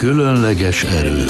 Különleges erő.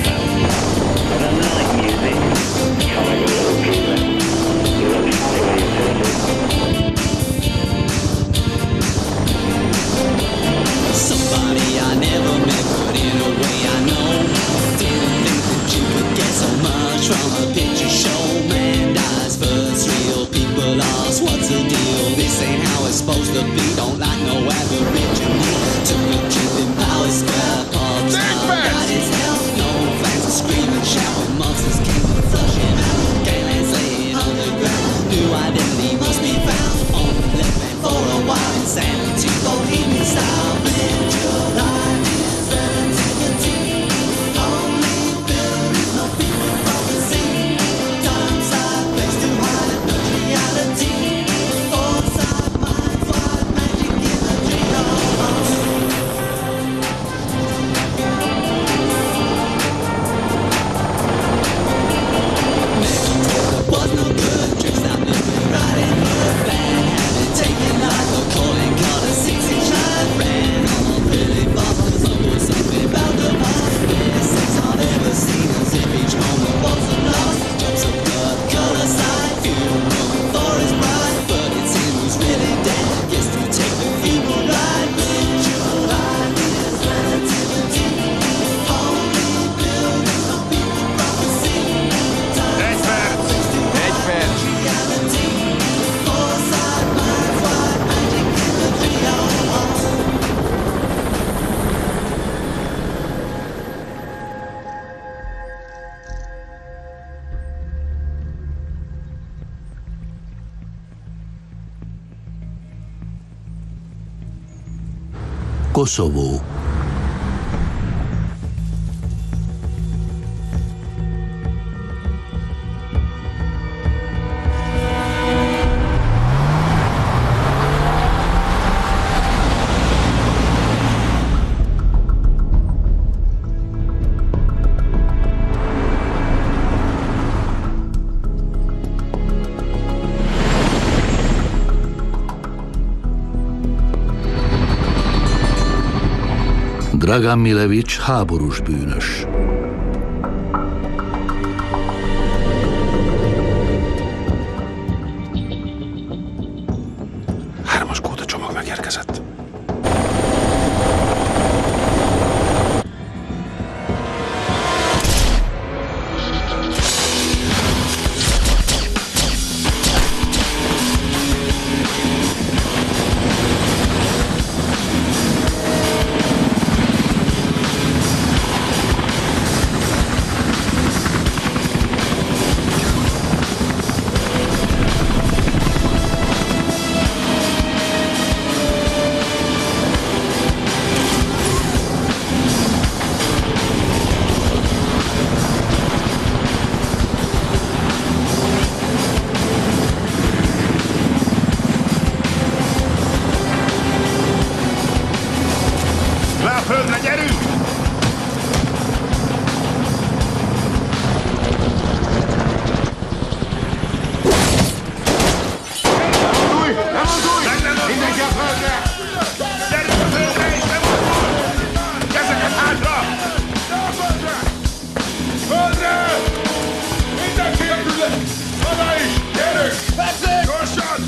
Koszovó. Dragan Milevics háborús bűnös. Hármas kódacsomag megérkezett. Földre gyerünk! Nem mozdulj! Mindenki a földre! Gyerünk a földre és nem mozdulj! Kezeket hátra! Földre! Mindenki jöjjön! Oda is! Gyerünk! Gyorsan!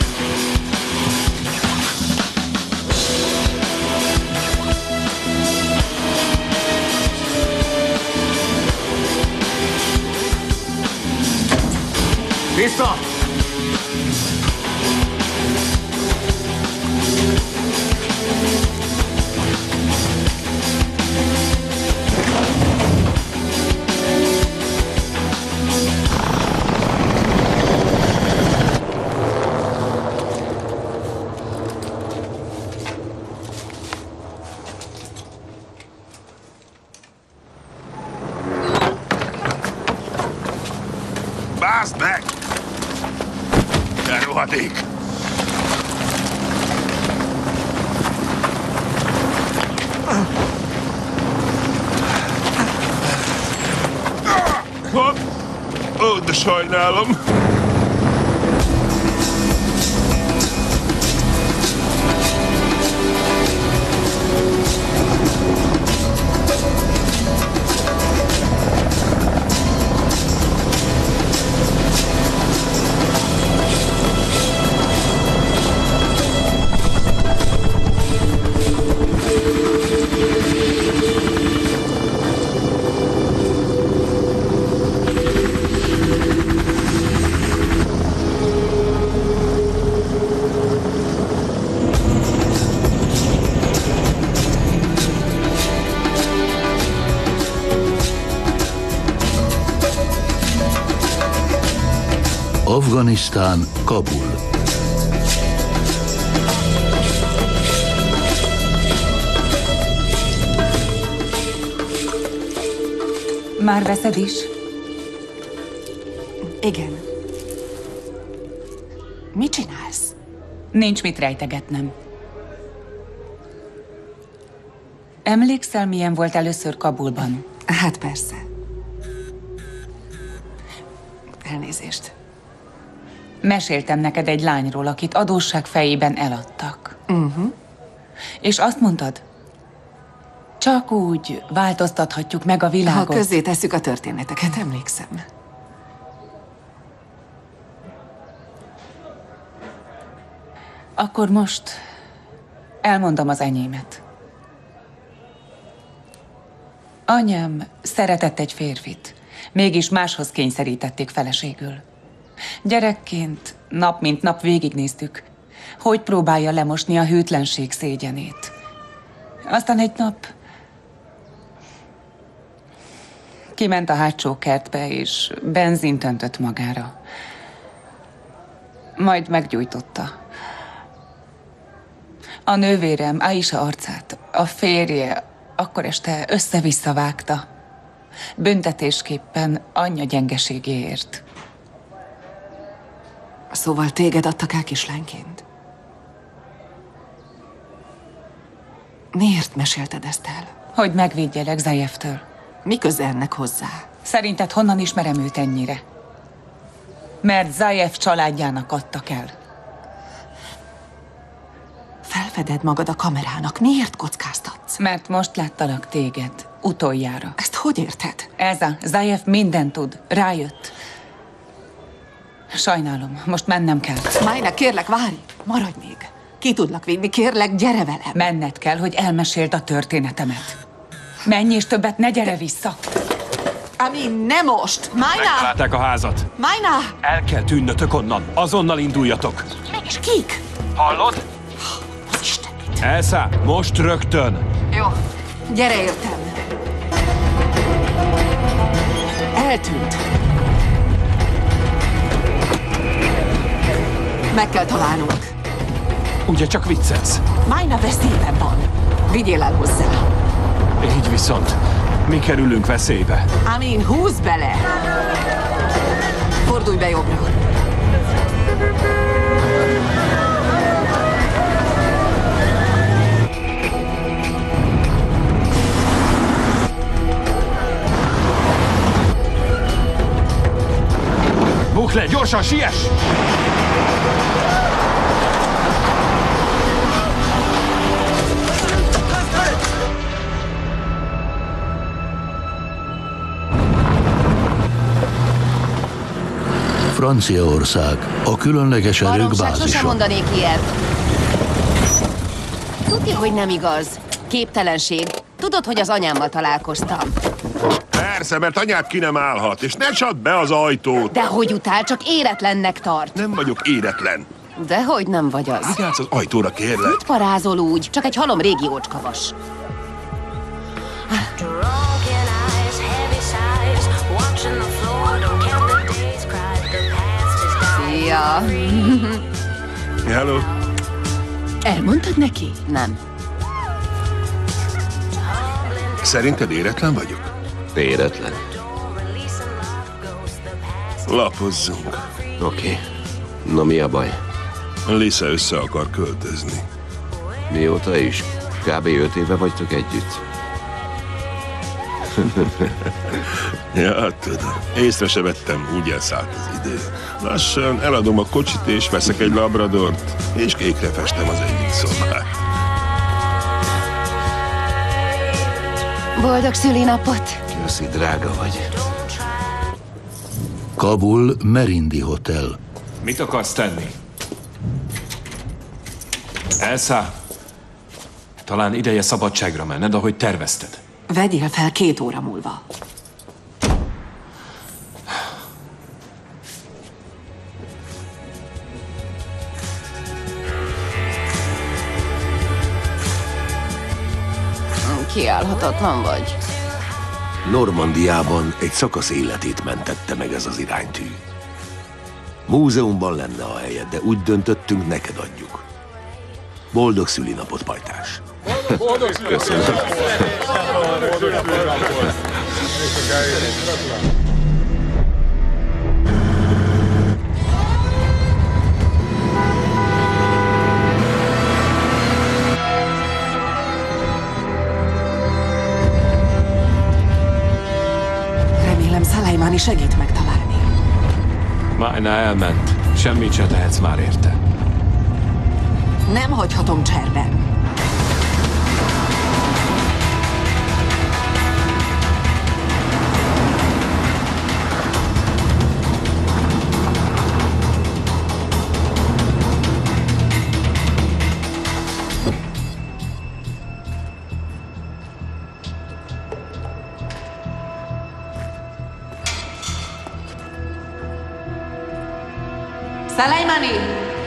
Vissza! Bázd meg! Te rohadék! Ó, de sajnálom! Afganisztán, Kabul. Már veszed is? Igen. Mit csinálsz? Nincs mit rejtegetnem. Emlékszel, milyen volt először Kabulban? Hát persze. Elnézést. Meséltem neked egy lányról, akit adósság fejében eladtak. És azt mondtad, csak úgy változtathatjuk meg a Ha világot. közzétesszük a történeteket, emlékszem. Akkor most elmondom az enyémet. Anyám szeretett egy férfit, mégis máshoz kényszerítették feleségül. Gyerekként nap mint nap végignéztük, hogy próbálja lemosni a hűtlenség szégyenét. Aztán egy nap kiment a hátsó kertbe, és benzint öntött magára. Majd meggyújtotta. A nővérem Aisha arcát a férje akkor este össze-vissza vágta. Büntetésképpen anyja gyengeségéért. Szóval téged adtak el kislányként. Miért mesélted ezt el? Hogy megvédjelek Zayevtől. Mi köze ennek hozzá? Szerinted honnan ismerem őt ennyire? Mert Zayev családjának adtak el. Felfeded magad a kamerának. Miért kockáztatsz? Mert most láttalak téged. Utoljára. Ezt hogy érted? Eza, Zayev mindent tud. Rájött. Sajnálom, most mennem kell. Májna, kérlek, várj! Maradj még! Ki tudlak vinni, kérlek, gyere velem! Menned kell, hogy elmeséld a történetemet. Menj, és többet ne gyere vissza! Ami nem most! Májna! Megtalálták a házat. Májna! El kell tűnnötök onnan. Azonnal induljatok. Mégis kik? Hallod? Az Istenit! Elsa, most rögtön. Jó, gyere értem! Eltűnt. Meg kell találnunk. Ugye csak viccelsz? Májna veszélyben van. Vigyél el hozzá. Így viszont mi kerülünk veszélybe. Amin, húzz bele! Fordulj be jobbra. Bukd le, gyorsan, siess! Franciaország, a különleges erők Baromság, sosem bázisa. mondanék ilyet. Tudja, hogy nem igaz. Képtelenség. Tudod, hogy az anyámmal találkoztam. Persze, mert anyád ki nem állhat, és ne csapd be az ajtót. De hogy utál, csak éretlennek tart. Nem vagyok éretlen. Dehogy nem vagy az. Vigyázz az ajtóra, kérlek. Mit parázol úgy? Csak egy halom régi ócskavas. Drunken eyes, heavy sighs, watching the floor, don't count the days, cried the past is dying. Szia. Hello. Elmondtad neki? Nem. Szerinted éretlen vagyok? Éretlen. Lapozzunk. Oké. Na mi a baj? Lisa össze akar költözni. Mióta is? Kb. 5 éve vagytok együtt. Ja, tudom. Észre se vettem, úgy elszállt az idő. Lassan eladom a kocsit és veszek egy labradort, és kékre festem az egyik szobát. Boldog szülinapot. Köszi, drága vagy. Kabul, Merindi Hotel. Mit akarsz tenni? Elsa, talán ideje szabadságra menned, ahogy tervezted. Vegyél fel 2 óra múlva. Kiállhatatlan vagy. Normandiában egy szakasz életét mentette meg ez az iránytű. Múzeumban lenne a helyed, de úgy döntöttünk, neked adjuk. Boldog szülinapot, pajtás! Köszönöm. Remélem Szalajmáni segít megtalálni. Májna elment. Semmit se tehetsz már érte. Nem hagyhatom cserben. Szalajmáni!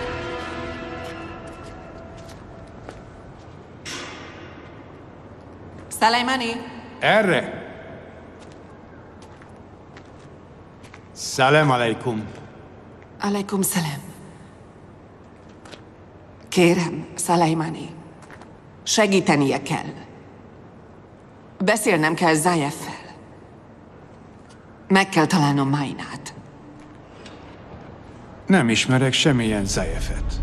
Szalajmáni! Erre! Szalem aleikum. Aleikum szalem. Kérem, Szalajmáni, segítenie kell. Beszélnem kell Zajeffel. Meg kell találnom Májnát. Nem ismerek semmilyen Zajeffet.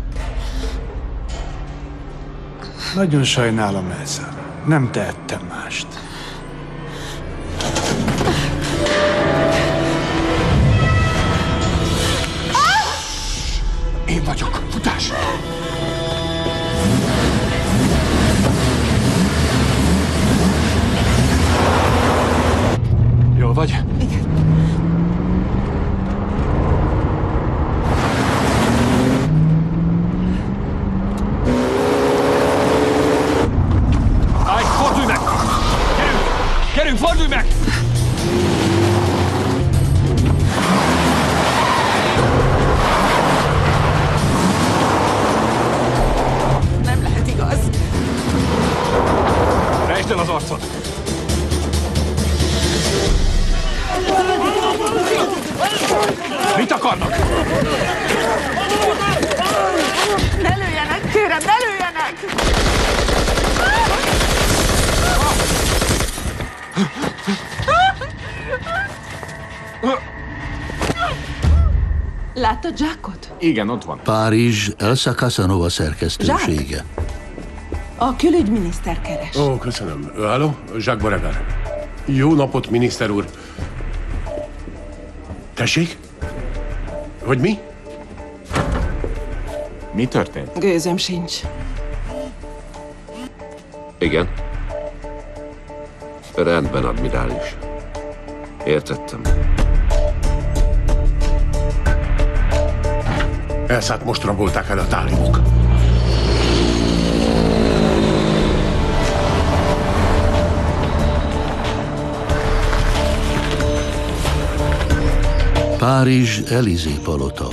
Nagyon sajnálom, Elsa. Nem tehettem mást. Én vagyok. Futás! Jól vagy? Igen. Állj, fordulj meg! Gyerünk! Gyerünk, fordulj meg! Nem lehet igaz. Rejtsd el az arcod! Mit akarnak? Ne lőjenek, kérem, ne lőjenek! Láttad Zsákot? Igen, ott van. Párizs, Elsa Casanova szerkesztősége. A külügyminiszter keres. Ó, köszönöm. Halló, Jacques Beauregard. Jó napot, miniszter úr. Tessék? Hogy mi? Mi történt? Gőzöm sincs. Igen. Rendben, admirális. Értettem. Elszát most rabolták el a tálibok. Párizs, Elizé palota.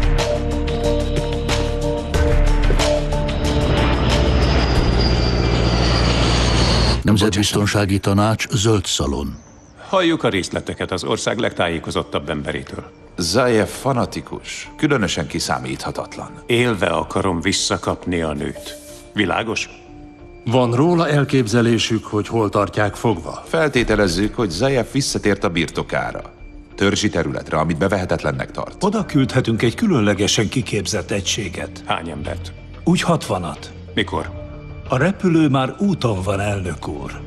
Nemzetbiztonsági Tanács, zöld szalon. Halljuk a részleteket az ország legtájékozottabb emberétől. Zajev fanatikus, különösen kiszámíthatatlan. Élve akarom visszakapni a nőt. Világos? Van róla elképzelésük, hogy hol tartják fogva? Feltételezzük, hogy Zajev visszatért a birtokára. Törzsi területre, amit bevehetetlennek tart. Oda küldhetünk egy különlegesen kiképzett egységet. Hány embert? Úgy 60-at. Mikor? A repülő már úton van, elnök úr.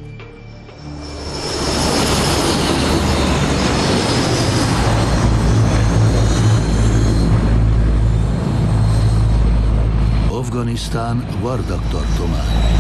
Afganisztán, Vardak tartomány.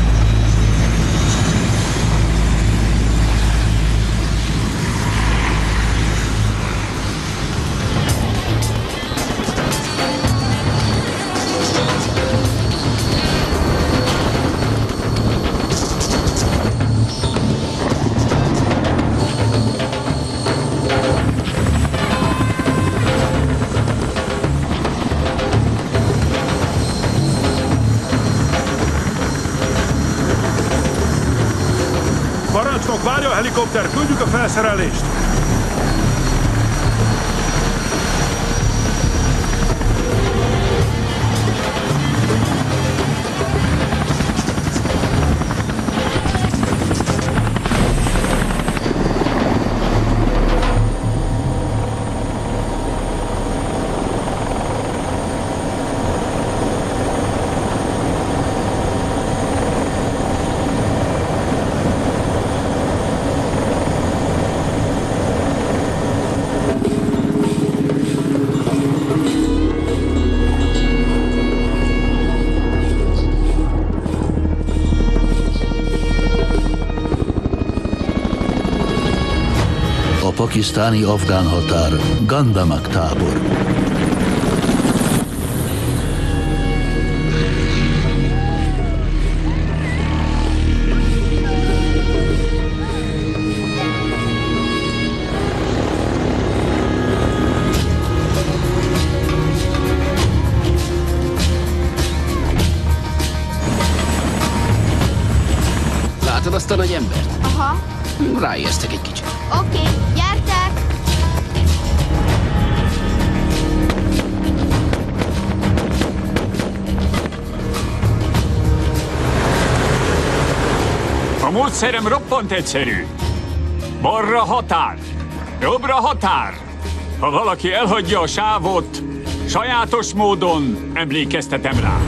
Parancsnok, várja a helikopter, küldjük a felszerelést! pakisztáni-afgán határ, Gandamak tábor. Látod azt a nagy embert? Aha. Ráijesztek egy kicsit. Oké, gyertek! A módszerem roppant egyszerű. Balra határ, jobbra határ. Ha valaki elhagyja a sávot, sajátos módon emlékeztetem rá.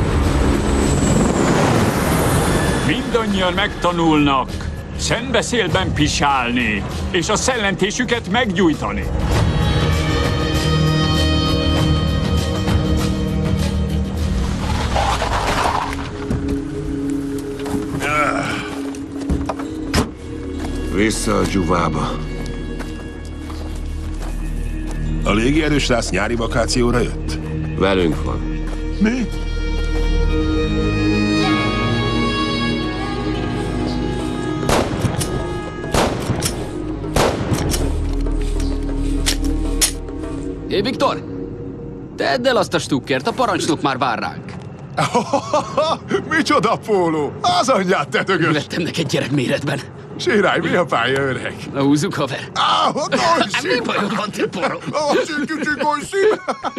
Mindannyian megtanulnak szembeszélben pisálni, és a szellentésüket meggyújtani. Vissza a dzsuvába. A légierős rász nyári vakációra jött? Velünk van. Mi? Hé, Viktor! Tedd el azt a stukkert, a parancsnok már vár ránk. Micsoda póló! Az anyját, te dögös! Vettem neked gyerekméretben. Sirály, mi a pálya, öreg? Na, húzzuk, haver. Mi bajod van, te porom? Kicsi konyszín!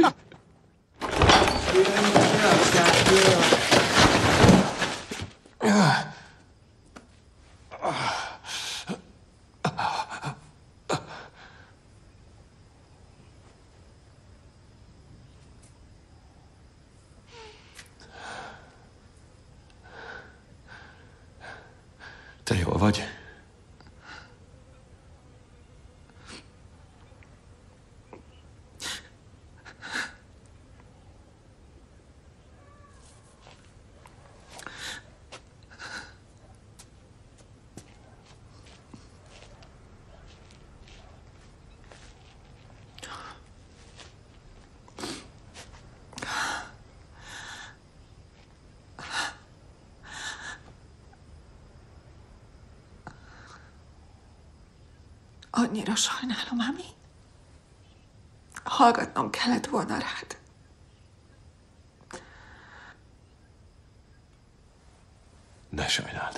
Te jól vagy? Annyira sajnálom, Ami. Hallgatnom kellett volna rád. Ne sajnáld.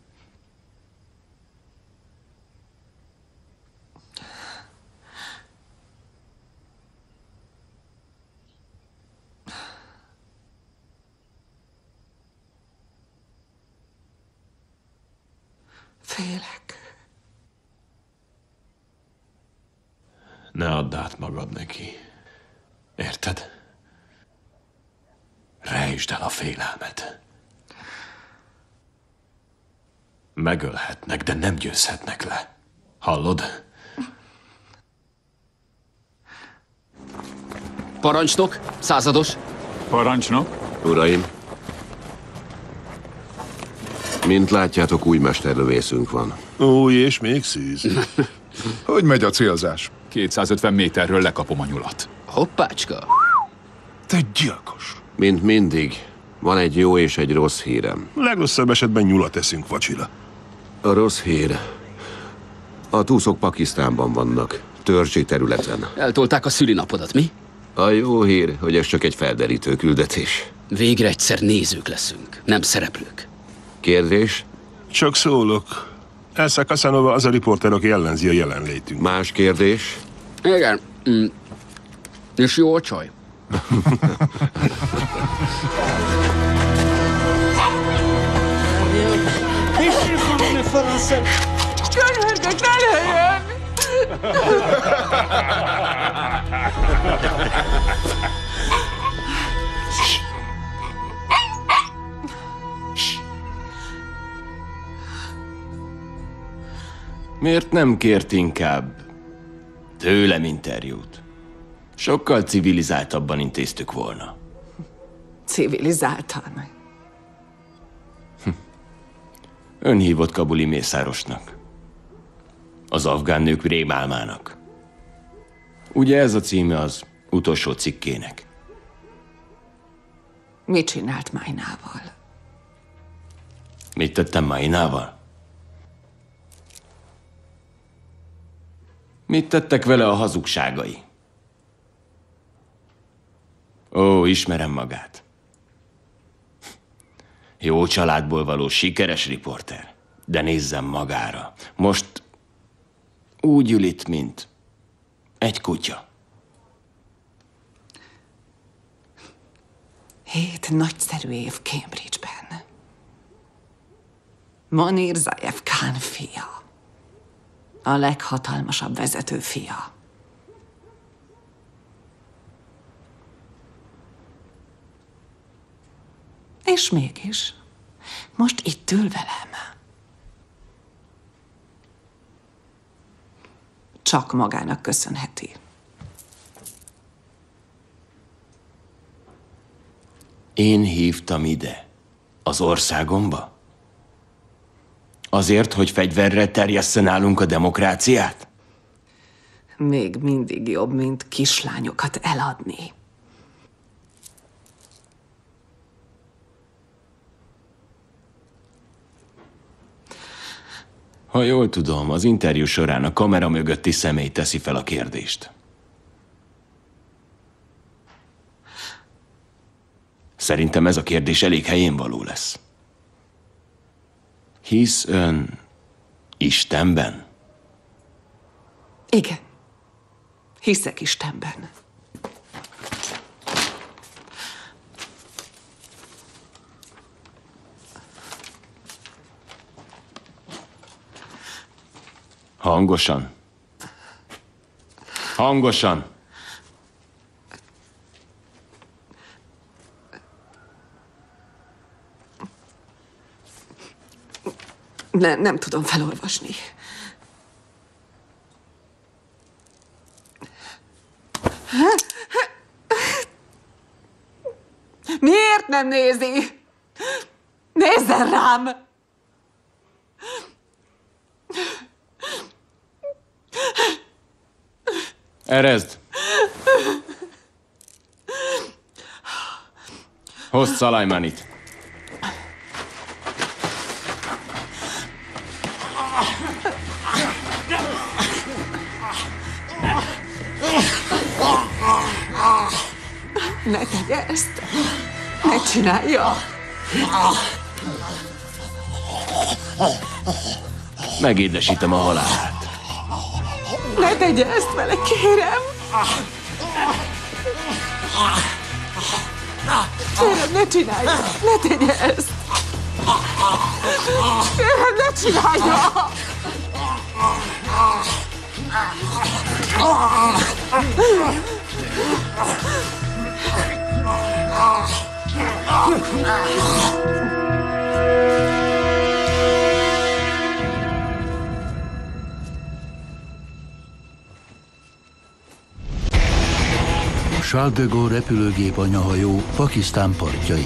Félek. Ne add át magad neki. Érted? Rejtsd el a félelmet. Megölhetnek, de nem győzhetnek le. Hallod? Parancsnok, százados. Parancsnok. Uraim, mint látjátok, új mesterlövészünk van. Új és még szűz. Hogy megy a célzás? 250 méterről lekapom a nyulat. Hoppácska. Te gyilkos. Mint mindig, van egy jó és egy rossz hírem. Legrosszabb esetben nyulat eszünk vacsira. A rossz hír. A túszok Pakisztánban vannak, törzsi területen. Eltolták a szülinapodat, mi? A jó hír, hogy ez csak egy felderítő küldetés. Végre egyszer nézők leszünk, nem szereplők. Kérdés? Csak szólok. Elsa Kasanova az a riporter, aki ellenzi a jelenlétünk. Más kérdés? Igen. És jó a csaj. Könyörgök, ne lőjön! Miért nem kért inkább tőlem interjút? Sokkal civilizáltabban intéztük volna. Civilizáltan. Ön hívott kabuli mészárosnak. Az afgán nők rémálmának. Ugye ez a címe az utolsó cikkének? Mit csinált Mainával? Mit tettem Mainával? Mit tettek vele a hazugságai? Ó, ismerem magát. Jó családból való sikeres riporter. De nézzem magára. Most úgy ül itt, mint egy kutya. 7 nagyszerű év Cambridge-ben. Monir Zayev Khan fia. A leghatalmasabb vezető fia. És mégis, most itt ül velem. Csak magának köszönheti. Én hívtam ide, az országomba? Azért, hogy fegyverrel terjesszen nálunk a demokráciát? Még mindig jobb, mint kislányokat eladni. Ha jól tudom, az interjú során a kamera mögötti személy teszi fel a kérdést. Szerintem ez a kérdés elég helyén való lesz. Hisz ön Istenben? Igen. Hiszek Istenben. Hangosan. Hangosan. Nem tudom felolvasni. Miért nem nézi? Nézzen rám! Erezd! Hozd Szalajmánit! Ne tegye ezt! Ne csinálja! Megédesítem a halálát. Ne tegye ezt vele, kérem! Kérem, ne csinálja! Ne tegye ezt! Kérem, ne csinálja! Charles de Gaulle repülőgép anyahajó Pakisztán partjai.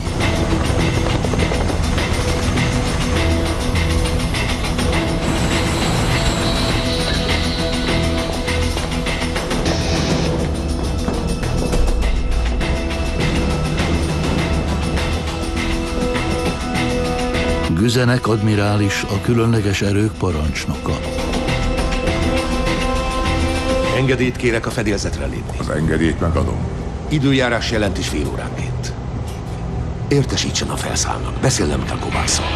Güzenek admirális, a különleges erők parancsnoka. Engedélyt kérek a fedélzetre lépni. Az engedélyt megadom. Időjárás jelentés fél óránként. Értesítsen a felszállnak. Beszélnem kell Kovásszal.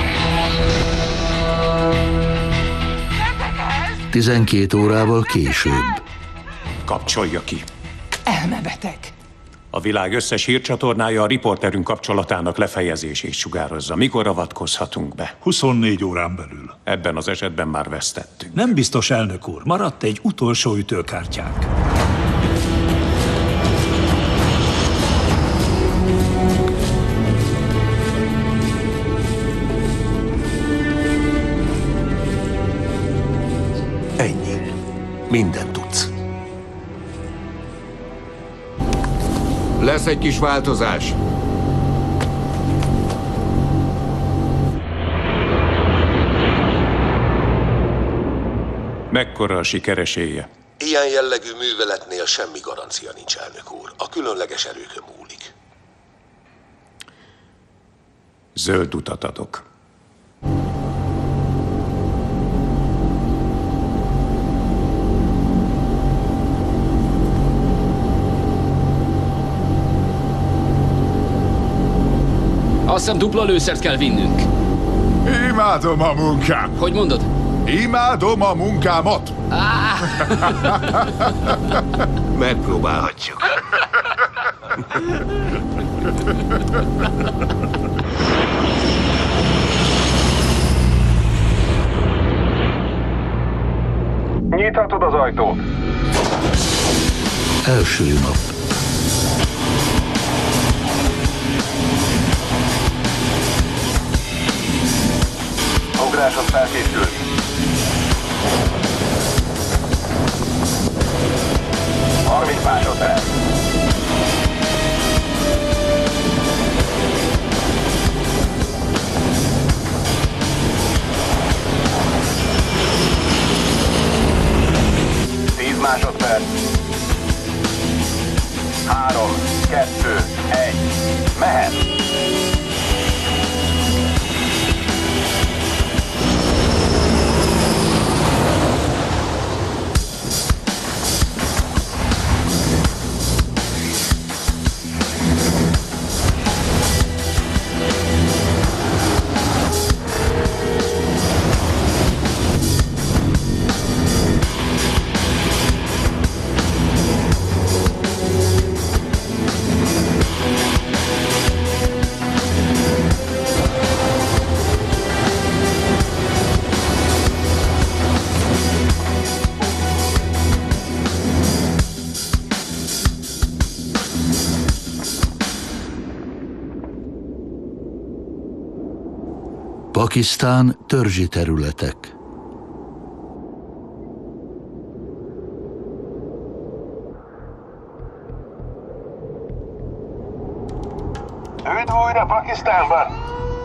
12 órával később. Kapcsolja ki. Elmebeteg. A világ összes hírcsatornája a riporterünk kapcsolatának lefejezését sugározza. Mikor avatkozhatunk be? 24 órán belül. Ebben az esetben már vesztettünk. Nem biztos, elnök úr. Maradt egy utolsó ütőkártyánk. Ennyi. Mindent tudsz. Lesz egy kis változás. Mekkora a sikeresélye? Ilyen jellegű műveletnél semmi garancia nincs, elnök úr. A különleges erőkön múlik. Zöld utat adok. Azt hiszem dupla lőszert kell vinnünk. Imádom a munkám. Hogy mondod? Imádom a munkámat. Megpróbálhatjuk. Nyithatod az ajtót. Első nap. Ugráshoz felkészülni. Harminc másodperc. Másodperc. 3, 2, 1. Mehet! Pakisztán törzsi területek. Üdv újra Pakisztánban!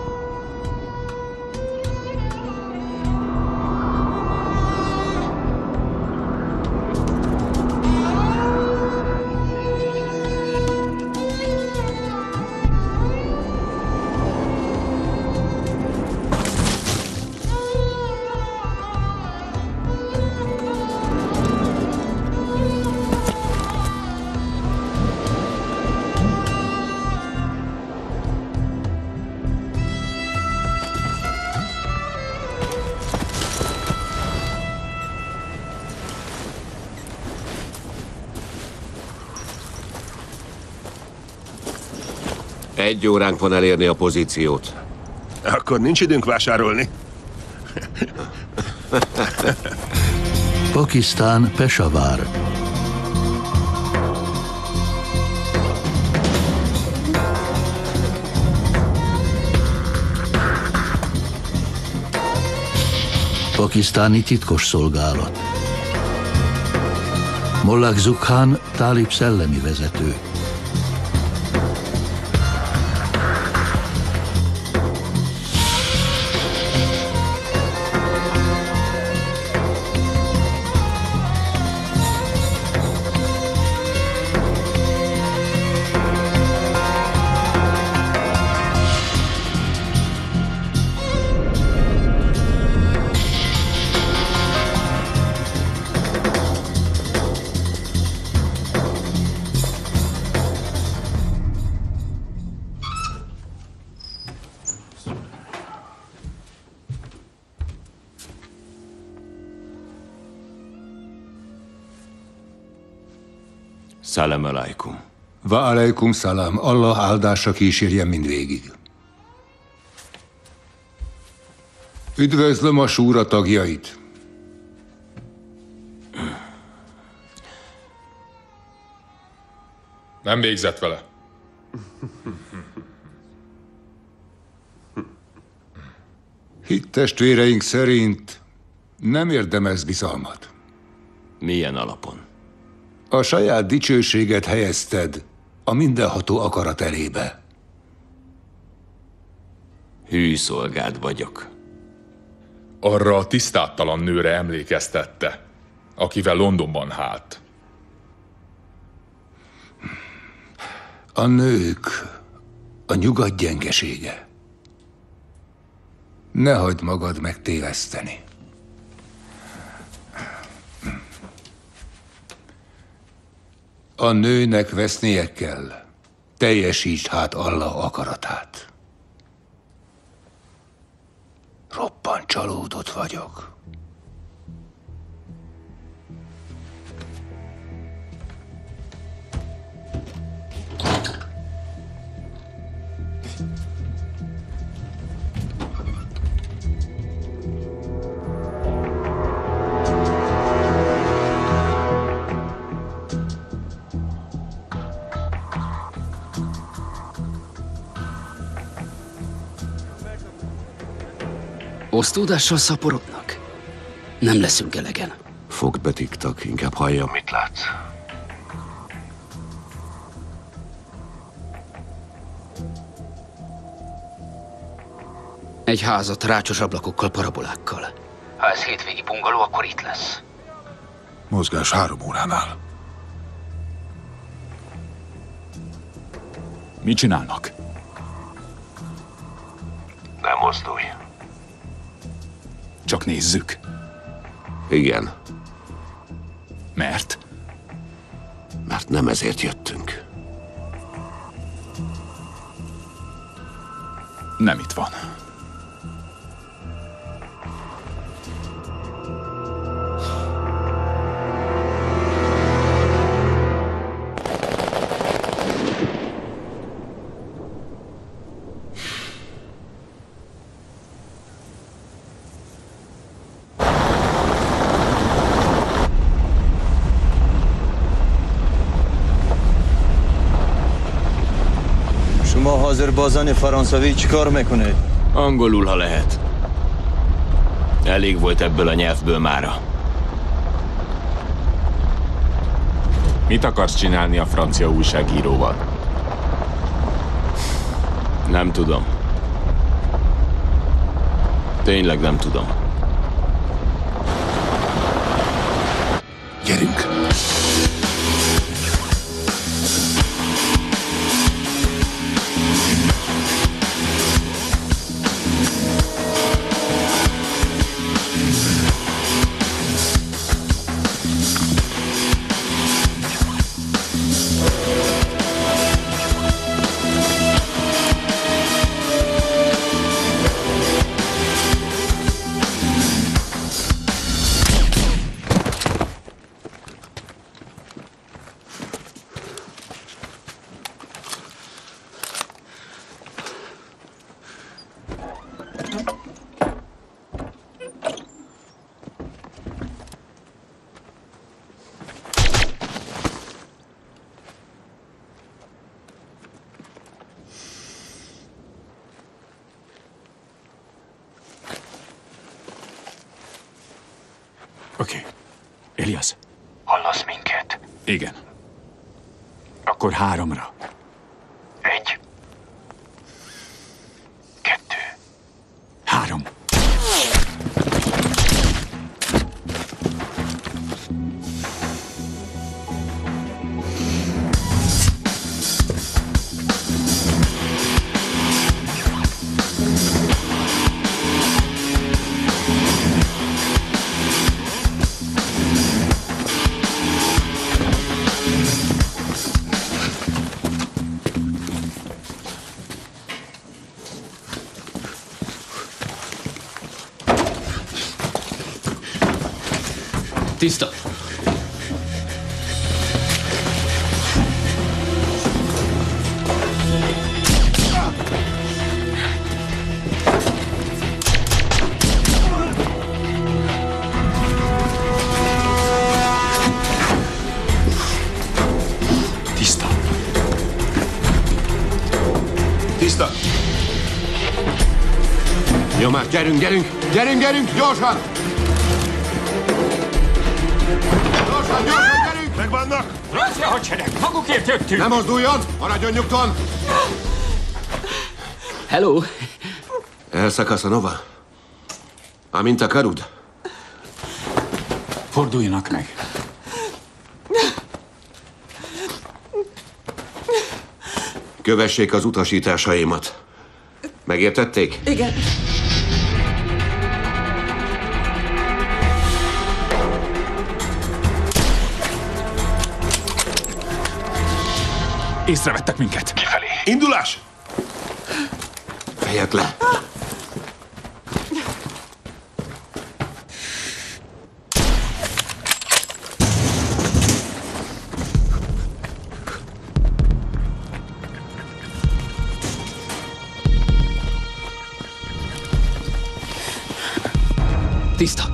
Egy óránk van elérni a pozíciót. Akkor nincs időnk vásárolni. Pakisztán, Peshawar. Pakisztáni titkosszolgálat. Mollak Zukhan, tálib szellemi vezető. Szalám alaikum. Va alaikum szalám. Allah áldása kísérjen mindvégig. Üdvözlöm a súra tagjait. Nem végzett vele. Hittestvéreink szerint nem érdemez bizalmat. Milyen alapon? A saját dicsőséget helyezted a mindenható akarat elébe. Hű szolgád vagyok. Arra a tisztáttalan nőre emlékeztette. akivel Londonban hált. A nők a nyugat gyengesége. Ne hagyd magad megtéveszteni. A nőnek vesznie kell. Teljesítsd hát Allah akaratát. Roppant csalódott vagyok. Osztódással szaporodnak? Nem leszünk elegen. Fogd be, Tiktak, inkább halljam, mit látsz. Egy házat rácsos ablakokkal, parabolákkal. Ha ez hétvégi bungaló, akkor itt lesz. Mozgás 3 óránál. Mit csinálnak? Nem mozdulj. Csak nézzük. Igen. Mert? Mert nem ezért jöttünk. Nem itt van. شما حاضر بازان فرانسوی چیکار میکنید؟ Angolul, ha lehet. Elég volt ebből a nyelvből mára. Mit akarsz csinálni a francia újságíróval? Nem tudom. Tényleg nem tudom. Gyerünk! Oké. Elias. Hallasz minket? Igen. Akkor 3-ra. 1. 2. 3. Tiszta! Tiszta! Tiszta! Jó már, gyerünk, gyerünk! Gyerünk, gyerünk, gyorsan! Gyorsan, gyorsan, gyerünk! Megvannak! Francia hadsereg! Magukért jöttünk! Nem mozduljon! Maradjon nyugton! Hello! El Casanova. Amint akarod. Forduljanak meg. Kövessék az utasításaimat. Megértették? Igen. Észrevettek minket. Kifelé. Indulás! Fejed le! Tiszta.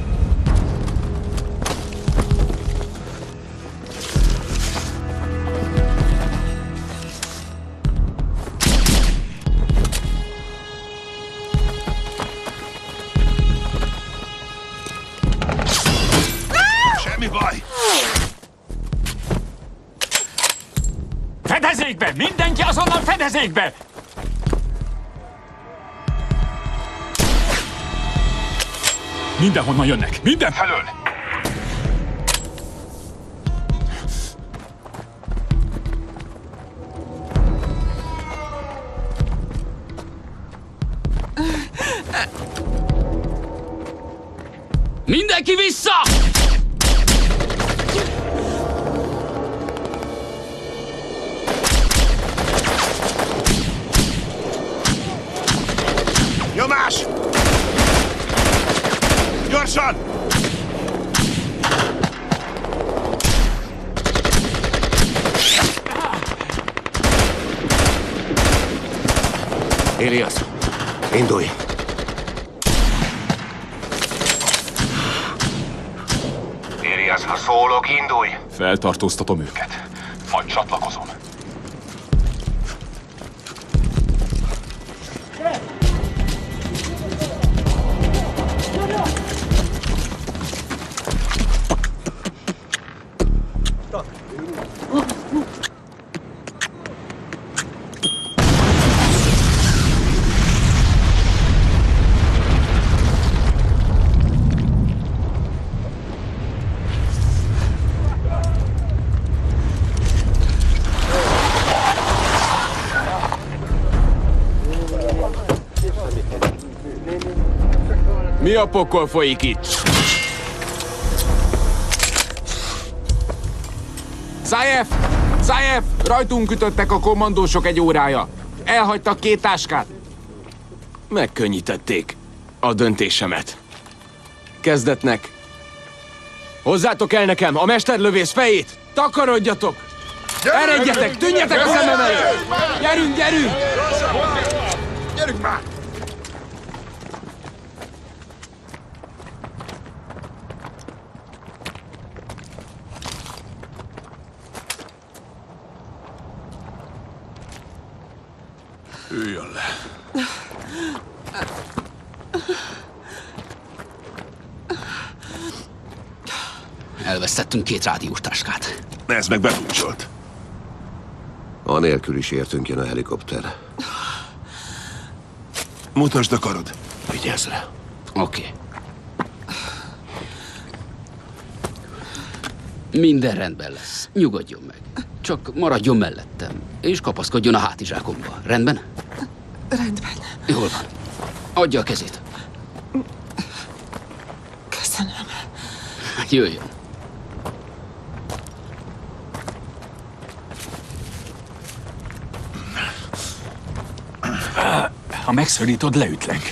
Semmi baj! Fedezékbe! Mindenki azonnal fedezékbe! Mindenhonnan jönnek! Mindenfelől! Mindenki vissza! Nyomás! Gyorsan! Elias, indulj! Elias, ha szólok, indulj! Feltartóztatom őket. Vagy csatlakozom. Mi a pokol folyik itt? Zajev! Zajev! Rajtunk ütöttek a kommandósok egy órája. Elhagytak 2 táskát. Megkönnyítették a döntésemet. Kezdetnek. Hozzátok el nekem a mesterlövész fejét! Takarodjatok! Eredjetek! Tűnjetek a szemem elé! Gyerünk, gyerünk! Gyerünk már! Üljön le. Elvesztettünk 2 rádiós táskát. Ez meg befúcsolt. Anélkül is értünk jön a helikopter. Mutasd a karod. Vigyázz rá. Oké. Minden rendben lesz. Nyugodjon meg. Csak maradjon mellettem, és kapaszkodjon a hátizsákomba. Rendben? Rendben. Jól van. Adja a kezét. Köszönöm. Jöjjön. Ha megszorítod, leütlek.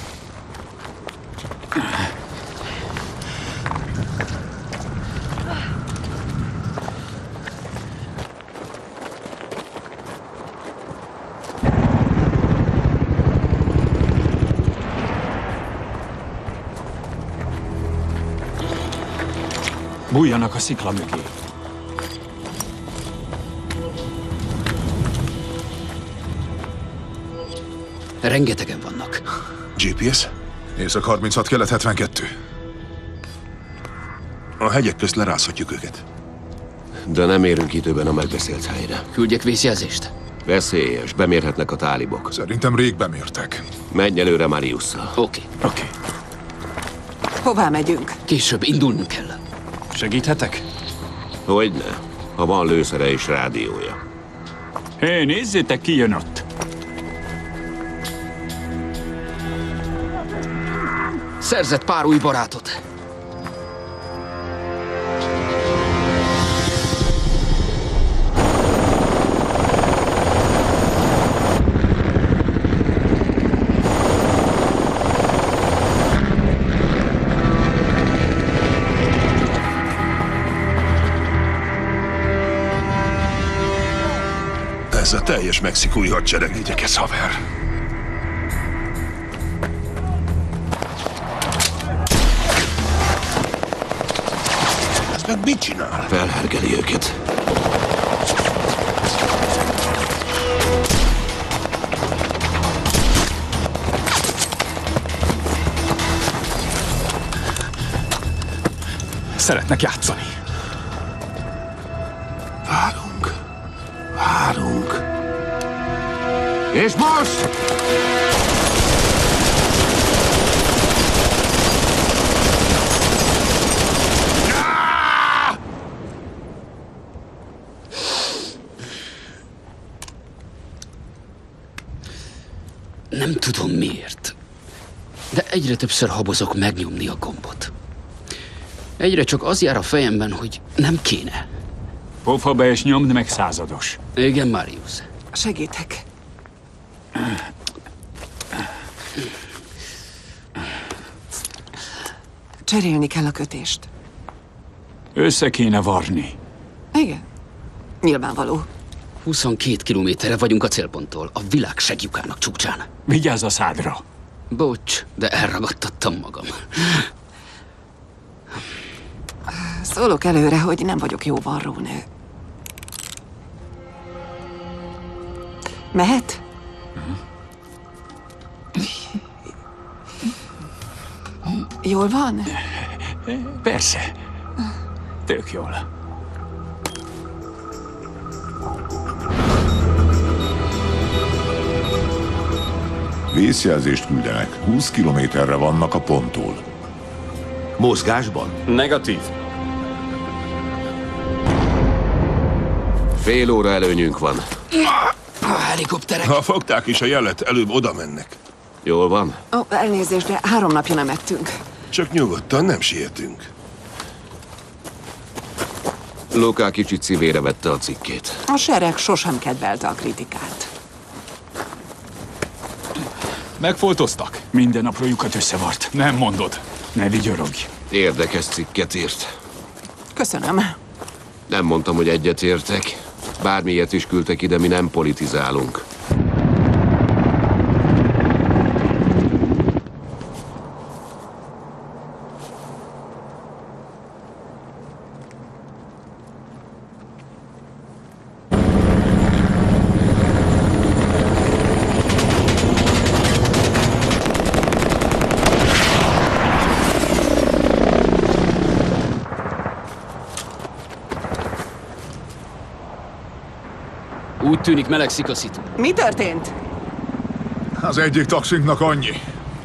Bújjanak a szikla mögé. Rengetegen vannak. GPS? Észak 36, kelet 72. A hegyek közt lerázhatjuk őket. De nem érünk időben a megbeszélt helyre. Küldjek vészjelzést? Veszélyes, bemérhetnek a tálibok. Szerintem rég bemértek. Menj előre Mariusszal. Oké. Hová megyünk? Később indulnunk kell. Segíthetek? Hogyne, ha van lőszere és rádiója. Hé, nézzétek, ki jön ott! Szerzett pár új barátot. Ez a teljes mexikói hadsereg. Igyekezz, haver. Ez meg mit csinál? Felhergeli őket. Szeretnek játszani. Várunk. És most! Nem tudom miért, de egyre többször habozok megnyomni a gombot. Egyre csak az jár a fejemben, hogy nem kéne. Pofa be és nyomd meg, százados. Igen, Marius. Segítek. Cserélni kell a kötést. Össze kéne varni. Igen. Nyilvánvaló. 22 kilométerre vagyunk a célponttól, a világ segjukának csúcsán. Vigyázz a szádra. Bocs, de elragadtattam magam. Szólok előre, hogy nem vagyok jó varrónő. Mehet? Jól van? Persze. Tök jól. Vészjelzést küldenek. 20 kilométerre vannak a ponttól. Mozgásban? Negatív. Fél óra előnyünk van. A helikopterek. Ha fogták is a jelet, előbb oda mennek. Jól van? Ó, elnézést, de 3 napja nem ettünk. Csak nyugodtan, nem sietünk. Luka kicsit szívére vette a cikkét. A sereg sosem kedvelte a kritikát. Megfoltoztak? Minden aprójukat összevart. Nem mondod. Ne vigyorogj. Érdekes cikket írt. Köszönöm. Nem mondtam, hogy egyetértek. Bármilyet is küldtek ide, mi nem politizálunk. Úgy tűnik, melegszik a szitu. Mi történt? Az egyik taxinknak annyi.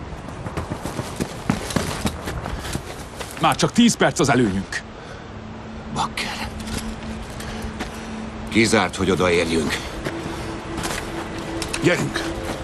Már csak 10 perc az előnyünk. Bakker. Kizárt, hogy odaérjünk. Gyerünk!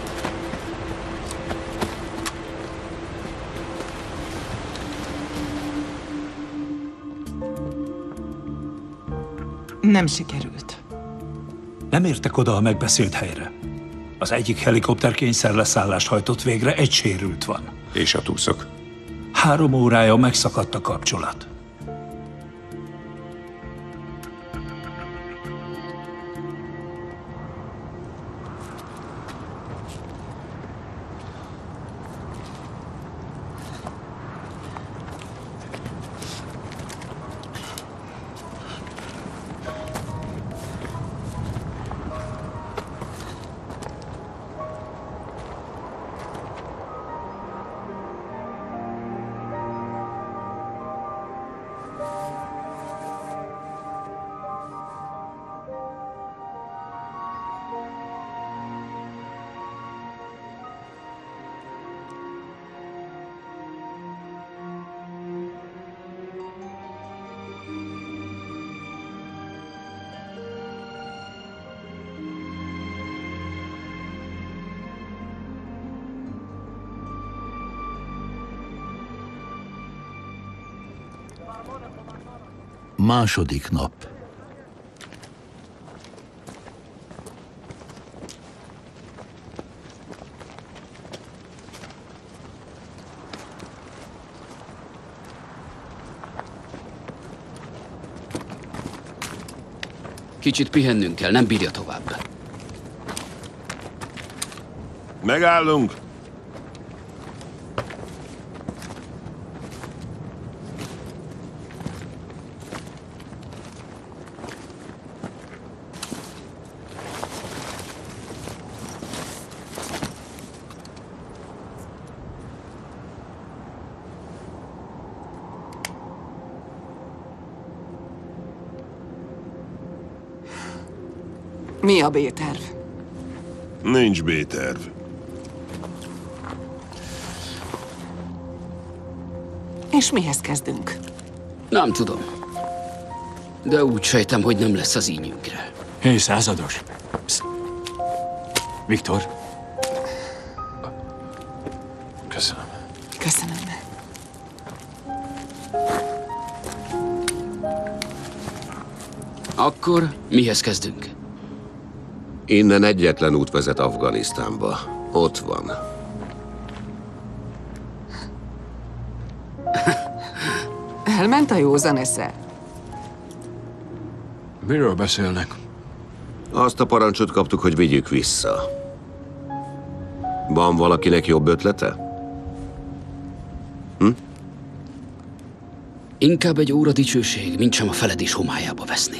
Nem sikerült. Nem értek oda a megbeszélt helyre. Az egyik helikopter kényszerleszállást hajtott végre, egy sérült van. És a túszok? 3 órája megszakadt a kapcsolat. Második nap. Kicsit pihennünk kell, nem bírja tovább. Megállunk. Mi a B-terv? Nincs B-terv. És mihez kezdünk? Nem tudom. De úgy sejtem, hogy nem lesz az ínyünkre. Hé, százados! Psst. Viktor? Köszönöm. Köszönöm. Akkor mihez kezdünk? Innen egyetlen út vezet Afganisztánba. Ott van. Elment a józan esze. Miről beszélnek? Azt a parancsot kaptuk, hogy vigyük vissza. Van valakinek jobb ötlete? Inkább egy óra dicsőség, mint sem a feledés homályába veszni.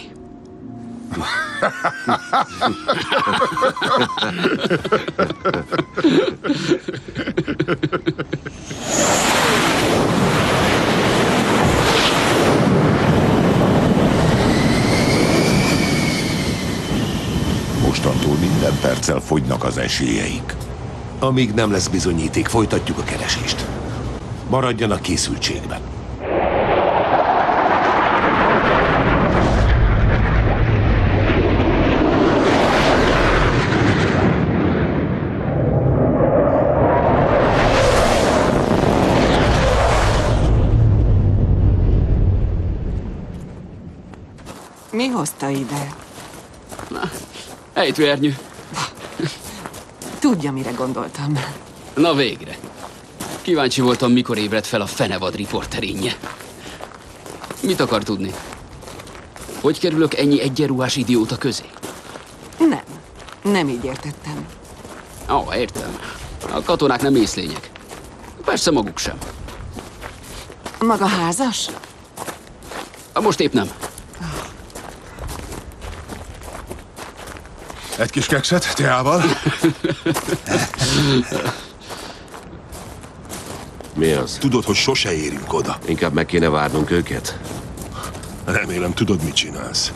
Mostantól minden perccel fogynak az esélyeink. Amíg nem lesz bizonyíték, folytatjuk a keresést. Maradjanak készültségben. Mi hozta ide? Ejtőernyő. Tudja, mire gondoltam. Na végre. Kíváncsi voltam, mikor ébredt fel a fenevad riporterénye. Mit akar tudni? Hogy kerülök ennyi egyenruhás idióta közé? Nem így értettem. Ó, értem. A katonák nem észlények. Persze maguk sem. Maga házas? Most épp nem. Egy kis kekszet, teával? Mi az? Tudod, hogy sose érünk oda. Inkább meg kéne várnunk őket. Remélem, tudod, mit csinálsz.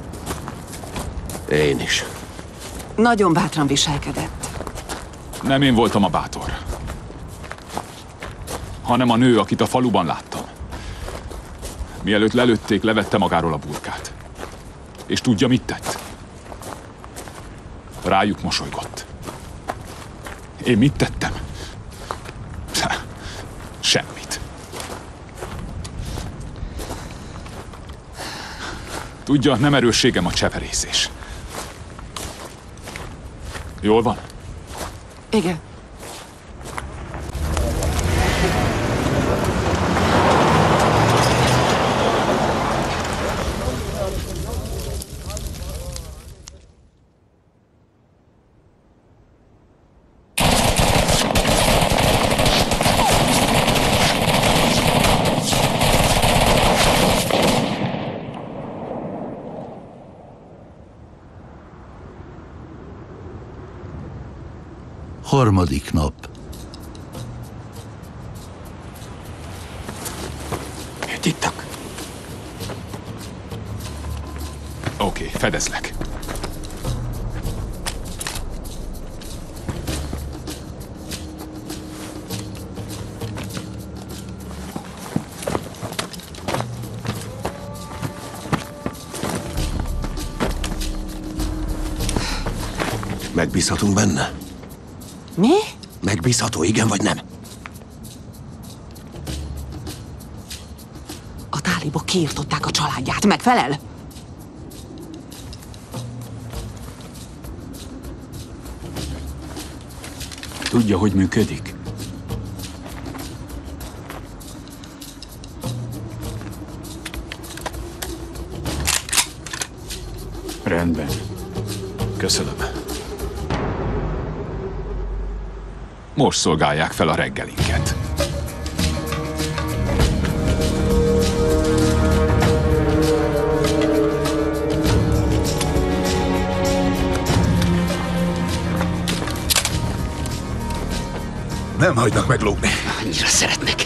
Én is. Nagyon bátran viselkedett. Nem én voltam a bátor, hanem a nő, akit a faluban láttam. Mielőtt lelőtték, levette magáról a burkát. És tudja, mit tett? Rájuk mosolygott. Én mit tettem? Semmit. Tudja, nem erősségem a cseverészés. Jól van? Igen. Harmadik nap. Ittak. Oké, fedezlek. Megbízhatunk benne? Mi? Megbízható, igen vagy nem? A tálibok kiirtották a családját. Megfelel? Tudja, hogy működik? Rendben. Köszönöm. Most szolgálják fel a reggelinket. Nem hagynak meglógni. Annyira szeretnek.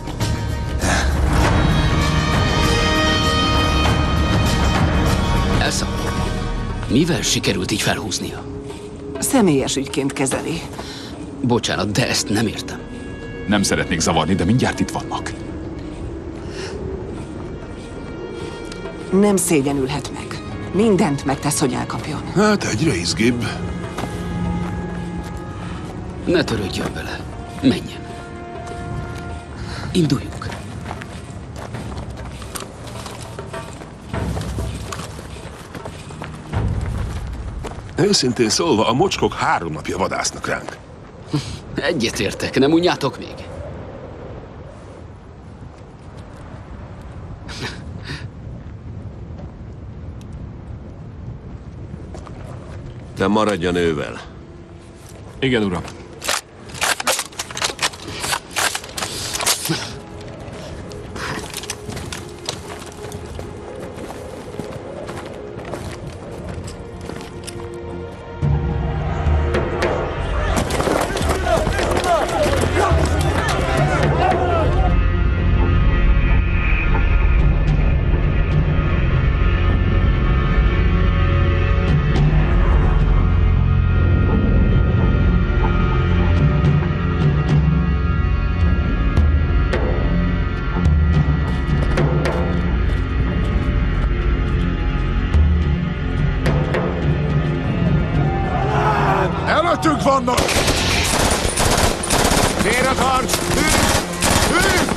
Elsa, mivel sikerült így felhúznia? Személyes ügyként kezeli. Bocsánat, de ezt nem értem. Nem szeretnék zavarni, de mindjárt itt vannak. Nem szégyenülhet meg. Mindent megtesz, hogy elkapjon. Hát egyre izgibb. Ne törődjön vele. Menjen. Induljunk. Őszintén szólva, a mocskok 3 napja vadásznak ránk. Egyetértek, nem unjátok még? De maradjon ővel. Igen, uram. Előttünk vannak! Tér az harc! Hűk!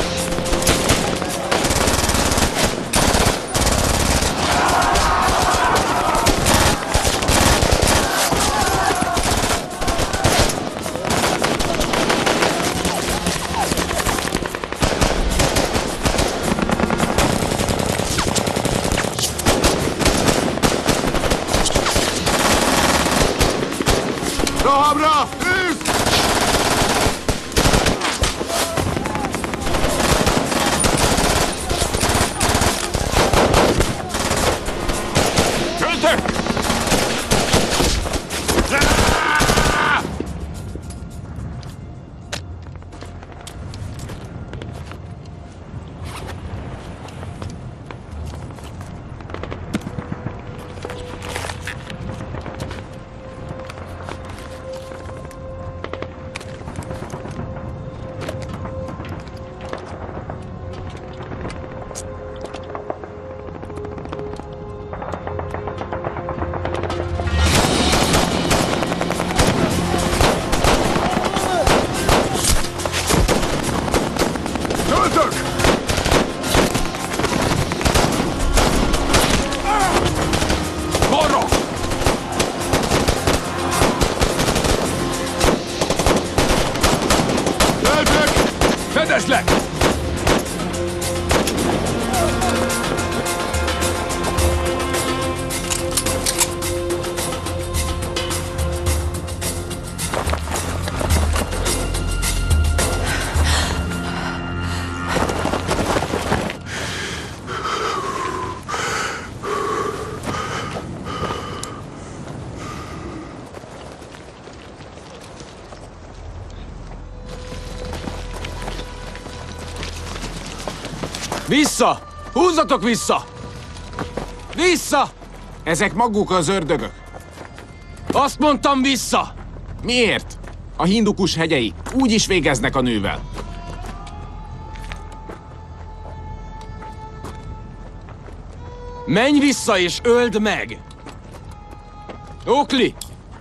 Rohamra! Hűk! Költök! Költök! Balra! Költök! Fedezlek! Vissza! Húzzatok vissza! Vissza! Ezek maguk az ördögök. Azt mondtam, vissza! Miért? A Hindukus hegyei úgy is végeznek a nővel. Menj vissza és öld meg! Oakley!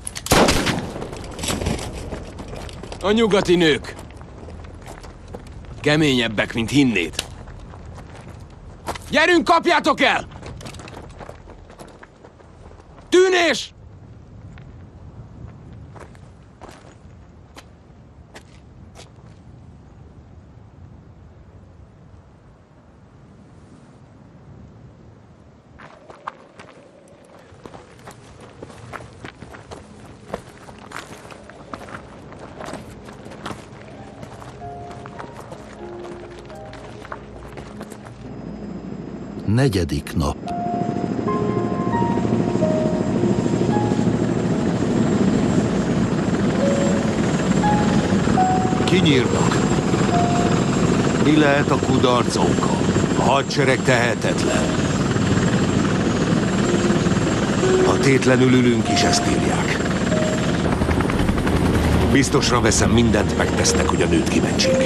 A nyugati nők. Keményebbek, mint hinnéd. Gyerünk, kapjátok el! Tűnés! Negyedik nap. Kinyírnak. Mi lehet a kudarcunkkal? A hadsereg tehetetlen. Ha tétlenül ülünk is, ezt írják. Biztosra veszem, mindent megtesznek, hogy a nőt kimentsék.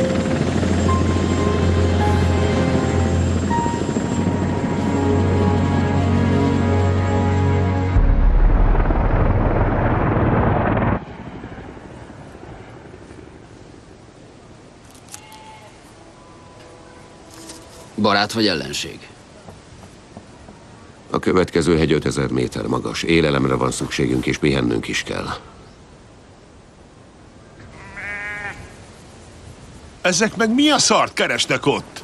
Barát vagy ellenség? A következő hegy 5000 méter magas. Élelemre van szükségünk, és pihennünk is kell. Ezek meg mi a szart keresnek ott?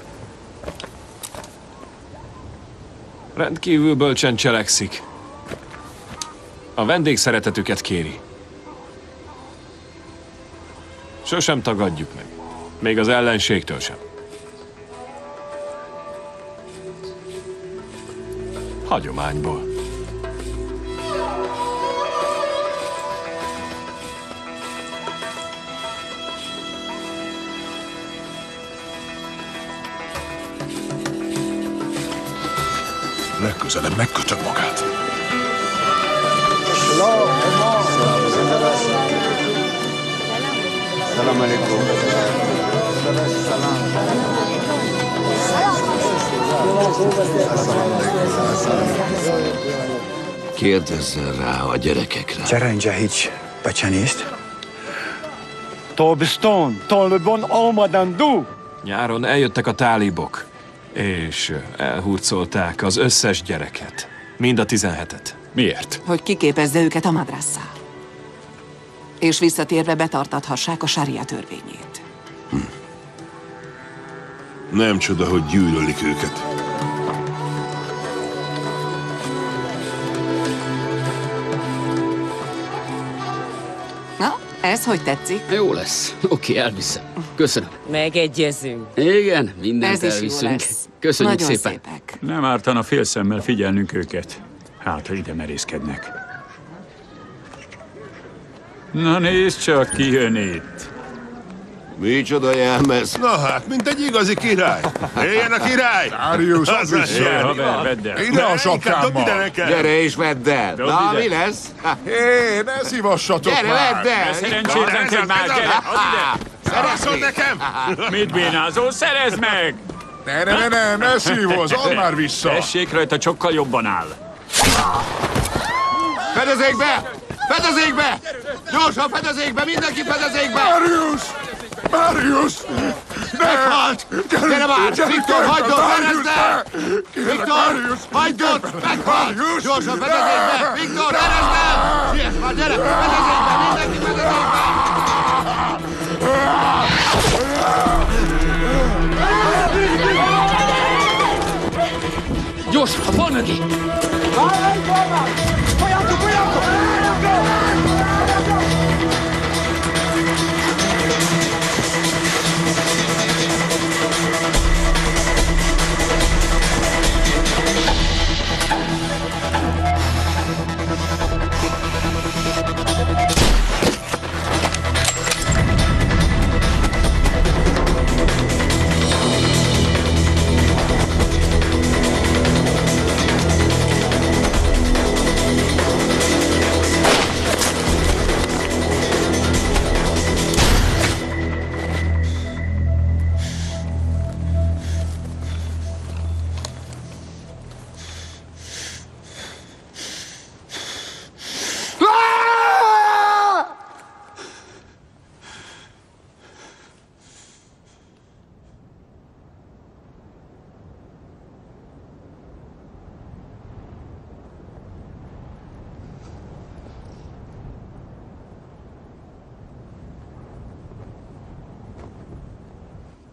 Rendkívül bölcsen cselekszik. A vendégszeretetüket kéri. Sosem tagadjuk meg. Még az ellenségtől sem. Hagyományból. Legközelebb megkötök magát. Salam alaikum. Kérdezzen rá a gyerekekre. چرا اینجا هیچ بچه نیست؟ تابستان طالبان آمدن دو. Nyáron eljöttek a tálibok, és elhurcolták az összes gyereket. Mind a 17-et. Miért? Hogy kiképezze őket a madrasszá. És visszatérve betartathassák a sária törvényét. Nem csoda, hogy gyűlölik őket. Na, ez hogy tetszik? Jó lesz. Oké, elviszem. Köszönöm. Megegyezünk. Igen, mindent Ez is jó elviszünk. lesz. Köszönjük Nagyon szépen. szépek. Nem ártana félszemmel figyelnünk őket. Hát, ha ide merészkednek. Na nézd csak, ki jön itt. Micsoda jelmez? Na hát, mint egy igazi király. Éljen a király! Darius, add vissza! Haver, vedd el. Ide a sapkámmal! Gyere és vedd el! Dobd Na, ide. mi lesz? Hé, ne szívassatok Gyere, már! vedd el! Szerencsétlenkedj már, gyere, add ide! Szerezd nekem! Mit bénázol? Szerezd meg! Ne szívozz, add már vissza! Tessék, rajta sokkal jobban áll. Fedezékbe! Fedezékbe! Gyorsan fedezékbe! Mindenki fedezékbe! Darius! Darius! Meghalt! Gyere már! Viktor, hagyd ott! Szerezd el! Viktor, hagyd ott! Meghalt! Gyorsan fedezékbe! Viktor, szerezd el! Siess már, gyere! Fedezékbe! Mindenki fedezékbe! Gyors, a fal mögé!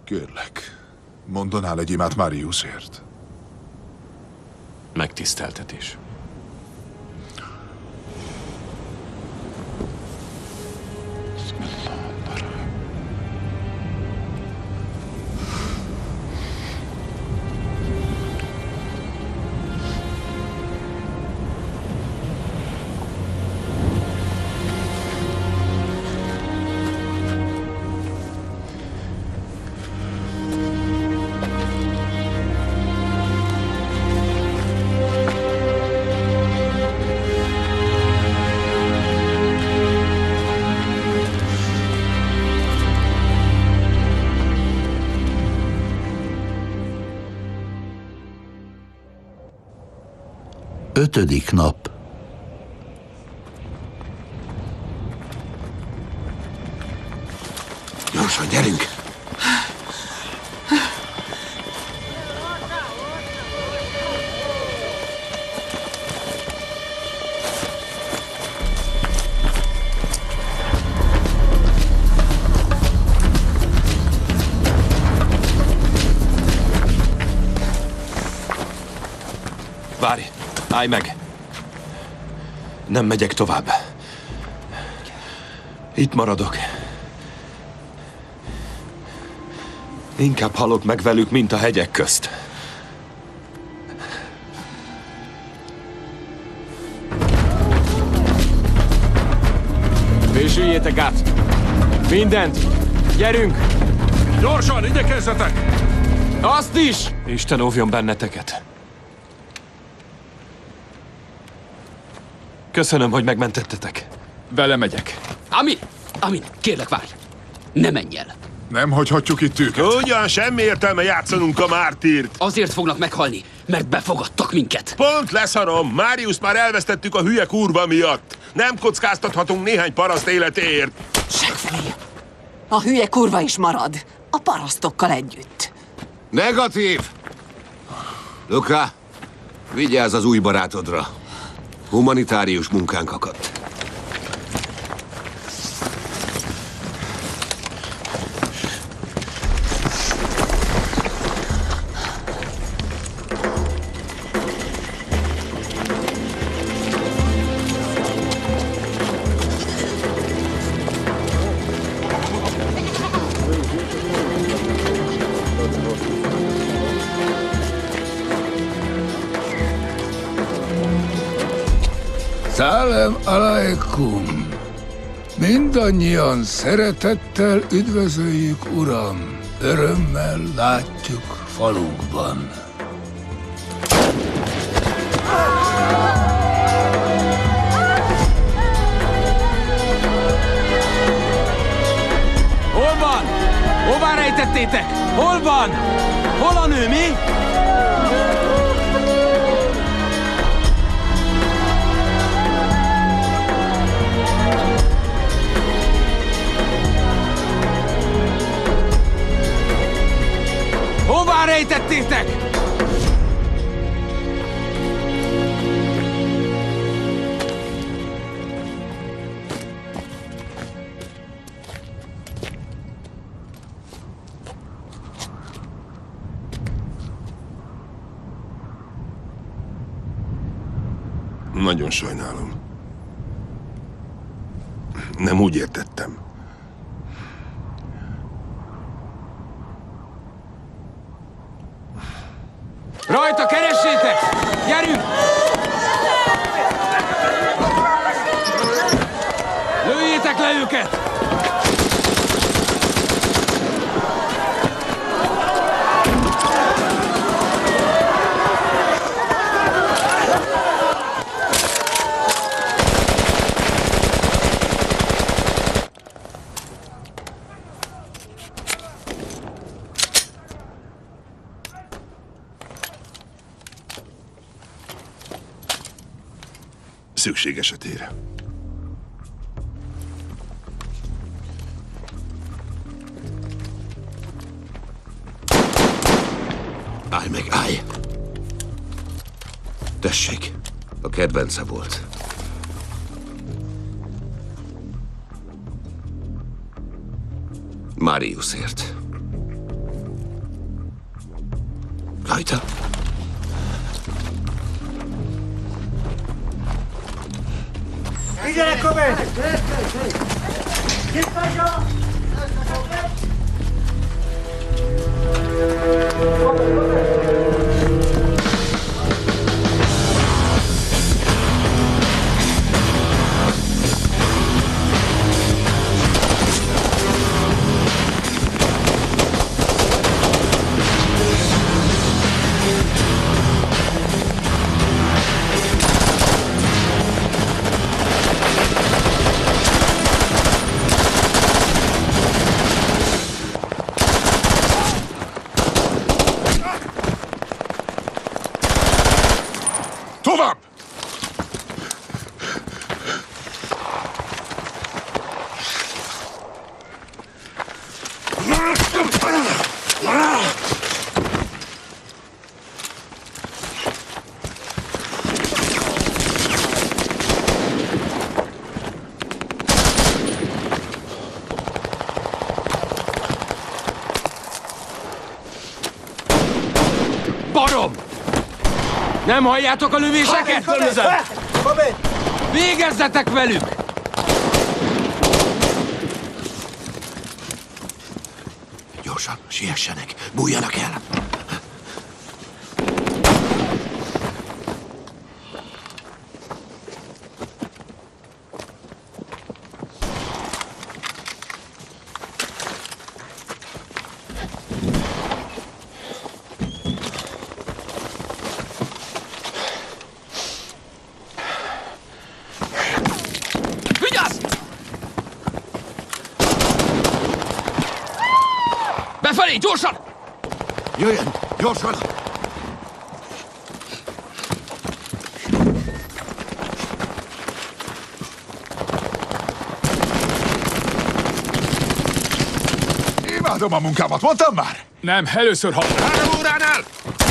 Kérlek, mondanál egy imát Mariusért. Megtiszteltetés. Ötödik nap. Gyorsan, gyerünk! Várj! Állj meg! Nem megyek tovább. Itt maradok. Inkább halok meg velük, mint a hegyek közt. Fésüljétek át! Mindent! Gyerünk! Gyorsan, igyekezzetek! Azt is! Isten óvjon benneteket. Köszönöm, hogy megmentettetek. Vele megyek. Amin, kérlek várj. Ne menj el. Nem hagyhatjuk itt őket. Ugyan semmi értelme játszanunk a mártírt. Azért fognak meghalni, mert befogadtak minket. Pont leszarom. Mariust már elvesztettük a hülye kurva miatt. Nem kockáztathatunk néhány paraszt életéért. Segfély! A hülye kurva is marad. A parasztokkal együtt. Negatív! Luka, vigyázz az új barátodra. Humanitárius munkánk akadt. Szálem alaikum! Mindannyian szeretettel üdvözöljük, Uram! Örömmel látjuk falunkban. Hol van? Hová rejtettétek? Hol van? Hol a nő, mi? Hová rejtettétek? Nagyon sajnálom. Nem úgy értettem. Rajta, keressétek! Gyerünk! Lőjétek le őket! Szükség esetére. Állj meg, állj! Tessék, a kedvence volt. Mariusért. Rajta. Figyelek, Robert! Tovább! Barom! Nem halljátok a lövéseket? Végezzetek velük! Gyorsan, siessenek, bújjanak el. Vigyázz! Befelé, gyorsan! Jöjjön, gyorsan! Imádom a munkámat, mondtam már? Nem, először 3 óránál!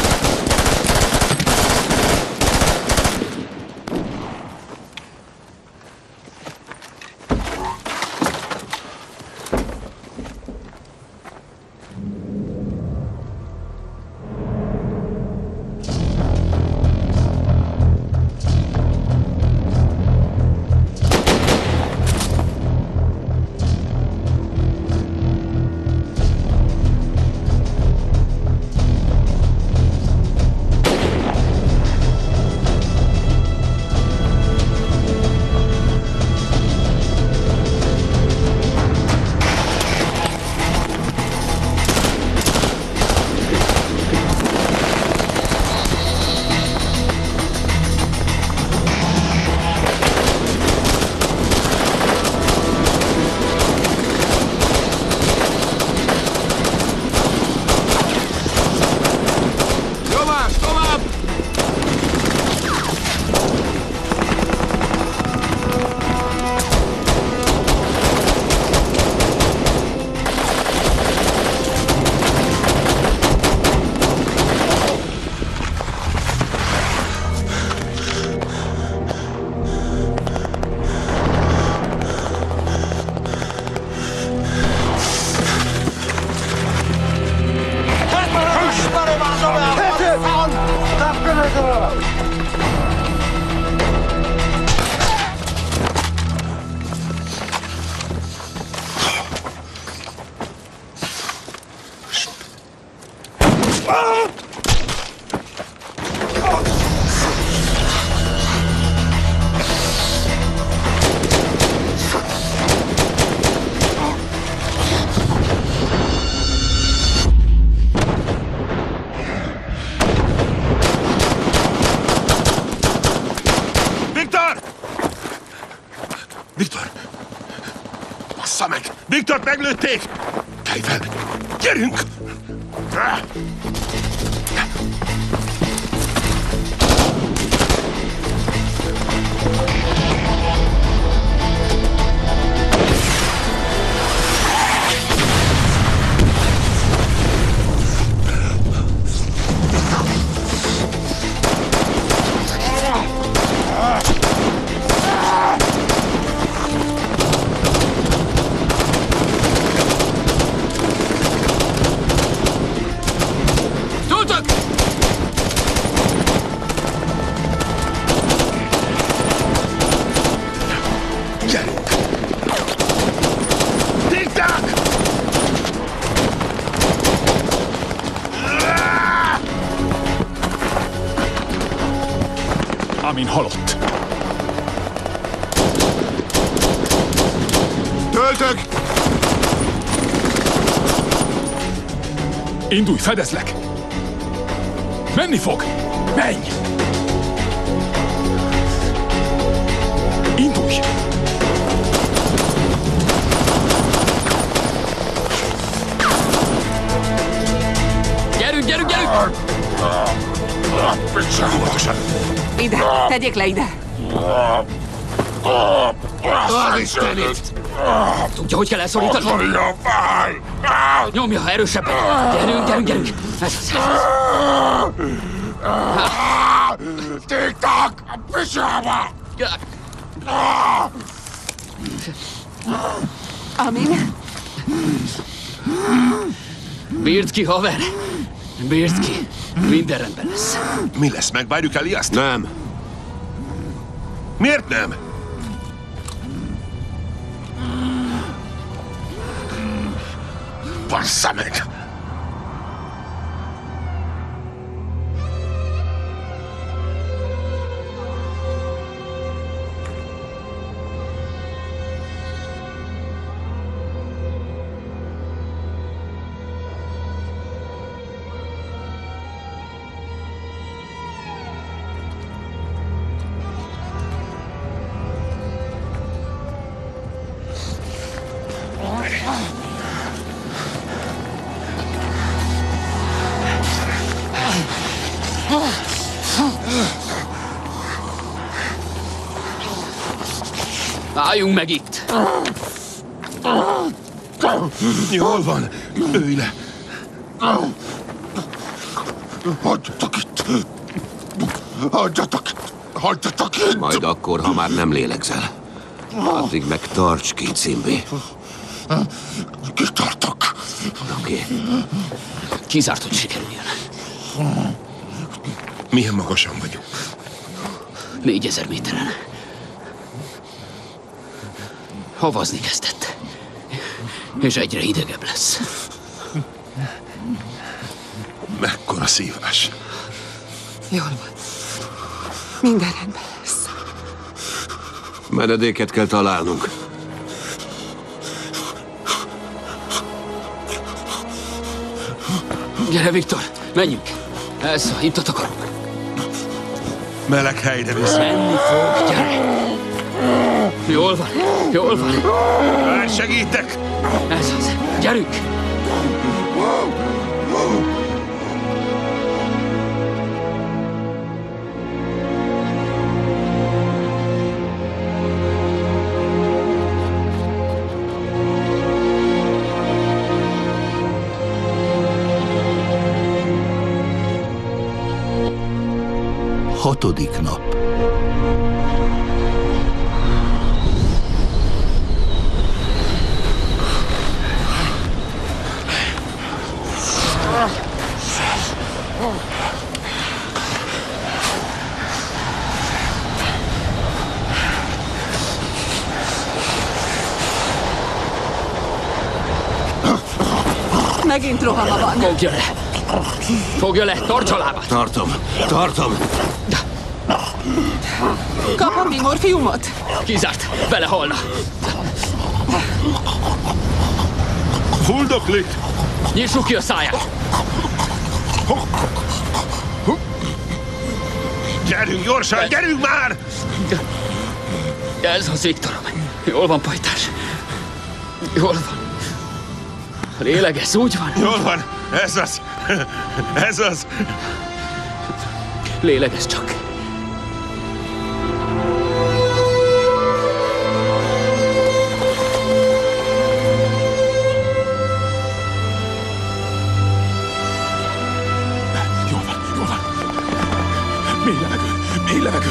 Viktor! Bassza meg! Viktort meglőtték! Kelj fel! Gyerünk! Tudod! Amin halott. Töltök! Indulj, fedezlek! Menni fog! Menj! Indulj! Gyerünk, gyerünk, gyerünk! Óvatosan! Ide, tegyék le ide! Az Istenit! Tudja, hogy kell elszorítani? Nyomja, erősebben! Gyerünk, gyerünk, gyerünk! Ez az. Tiktak! A picsába! Amin? Bírd ki, haver! Bírd ki! Minden rendben lesz. Mi lesz? Megvárjuk Eliaszt? Nem. Miért nem? Bassza meg! Álljunk meg itt! Jól van, ülj le. Hagyjatok itt! Hagyjatok itt! Majd akkor, ha már nem lélegzel. Addig meg tarts ki, Cimbi. Kitartok. Oké. Kizárt, hogy sikerüljön. Milyen magasan vagyunk? 4000 méteren. Havazni kezdett. És egyre hidegebb lesz. Mekkora szívás. Jól van. Minden rendben lesz. Menedéket kell találnunk. Gyere, Viktor, menjünk. Ez, itt a takarók. Meleg helyre visz. Menni fog, gyere. Jól van, jól van. Már segítek. Ez az, gyerünk. Hatodik nap. Megint rohama van. Fogja le! Fogja le, tarts a lábát! Tartom! Kapom mi morfiumot? Kizárt, belehalna. Fuldoklik! Nyissuk ki a száját! Gyerünk gyorsan, gyerünk már! Ez az, Viktorom. Jól van, pajtás. Jól van. Lélegez, úgy van. Jól van, ez az. Ez az. Lélegez csak. Jól van, jól van. Mély levegő, mély levegő.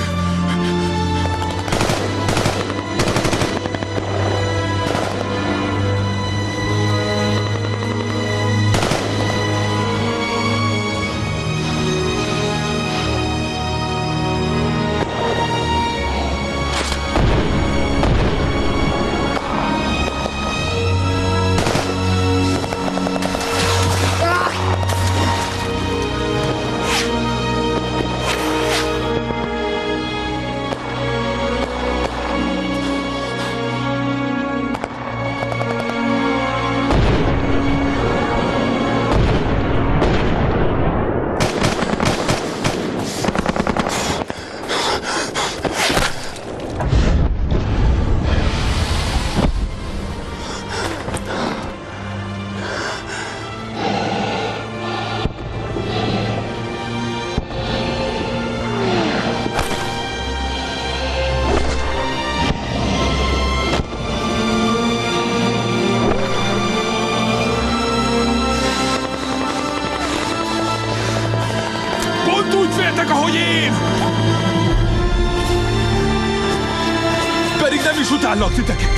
Nem is utállak titeket!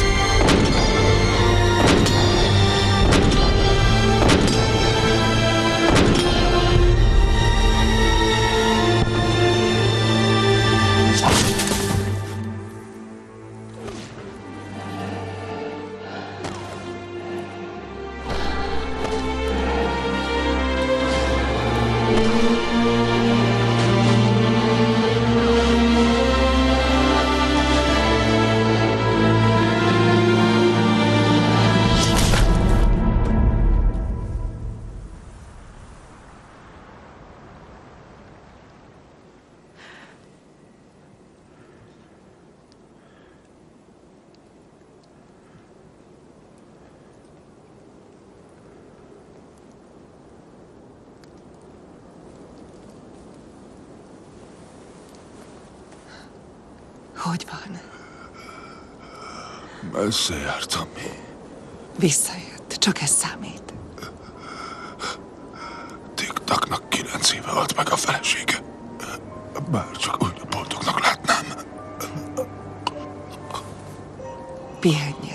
Hogy van? Messze jártam. Visszajött, csak ez számít. Tiktaknak 9 éve halt meg a felesége. Bár csak úgy boldognak látnám. Pihenjen.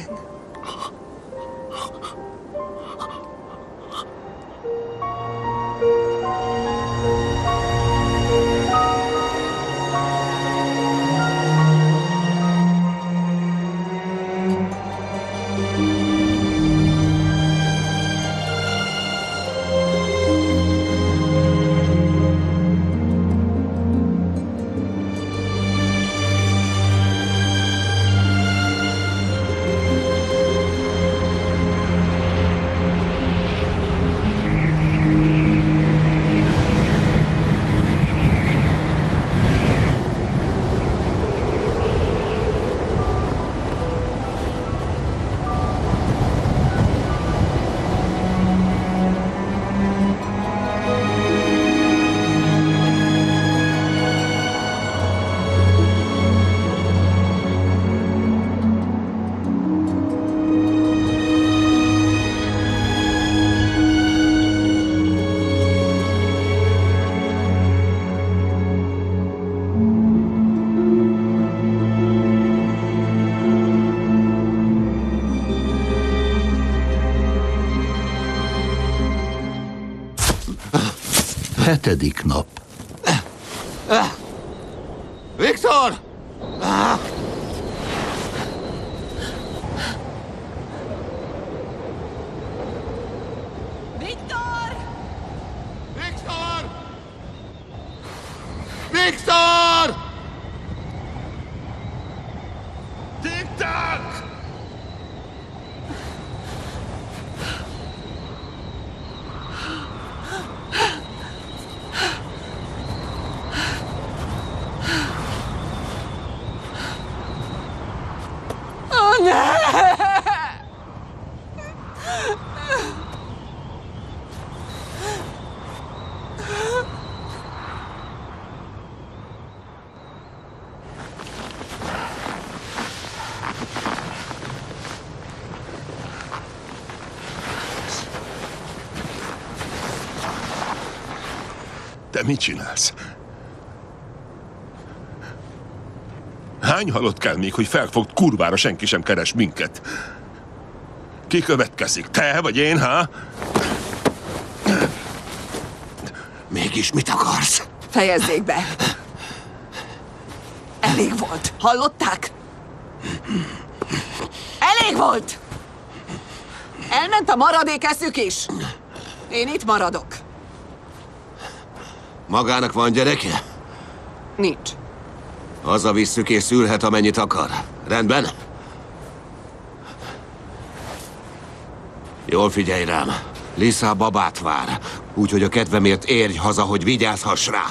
Hetedik nap. Viktor! Viktor! Viktor! Viktor! Tiktak! Oh, ne! Te mit csinálsz? Hány halott kell még, hogy felfogd kurvára senki sem keres minket? Ki következik? Te vagy én, ha? Mégis mit akarsz? Fejezzék be! Elég volt. Hallották? Elég volt! Elment a maradék eszük is. Én itt maradok. Magának van gyereke? Nincs. Hazavisszük és szülhet, amennyit akar. Rendben? Jól figyelj rám. Lisa babát vár. Úgyhogy a kedvemért érj haza, hogy vigyázhass rá.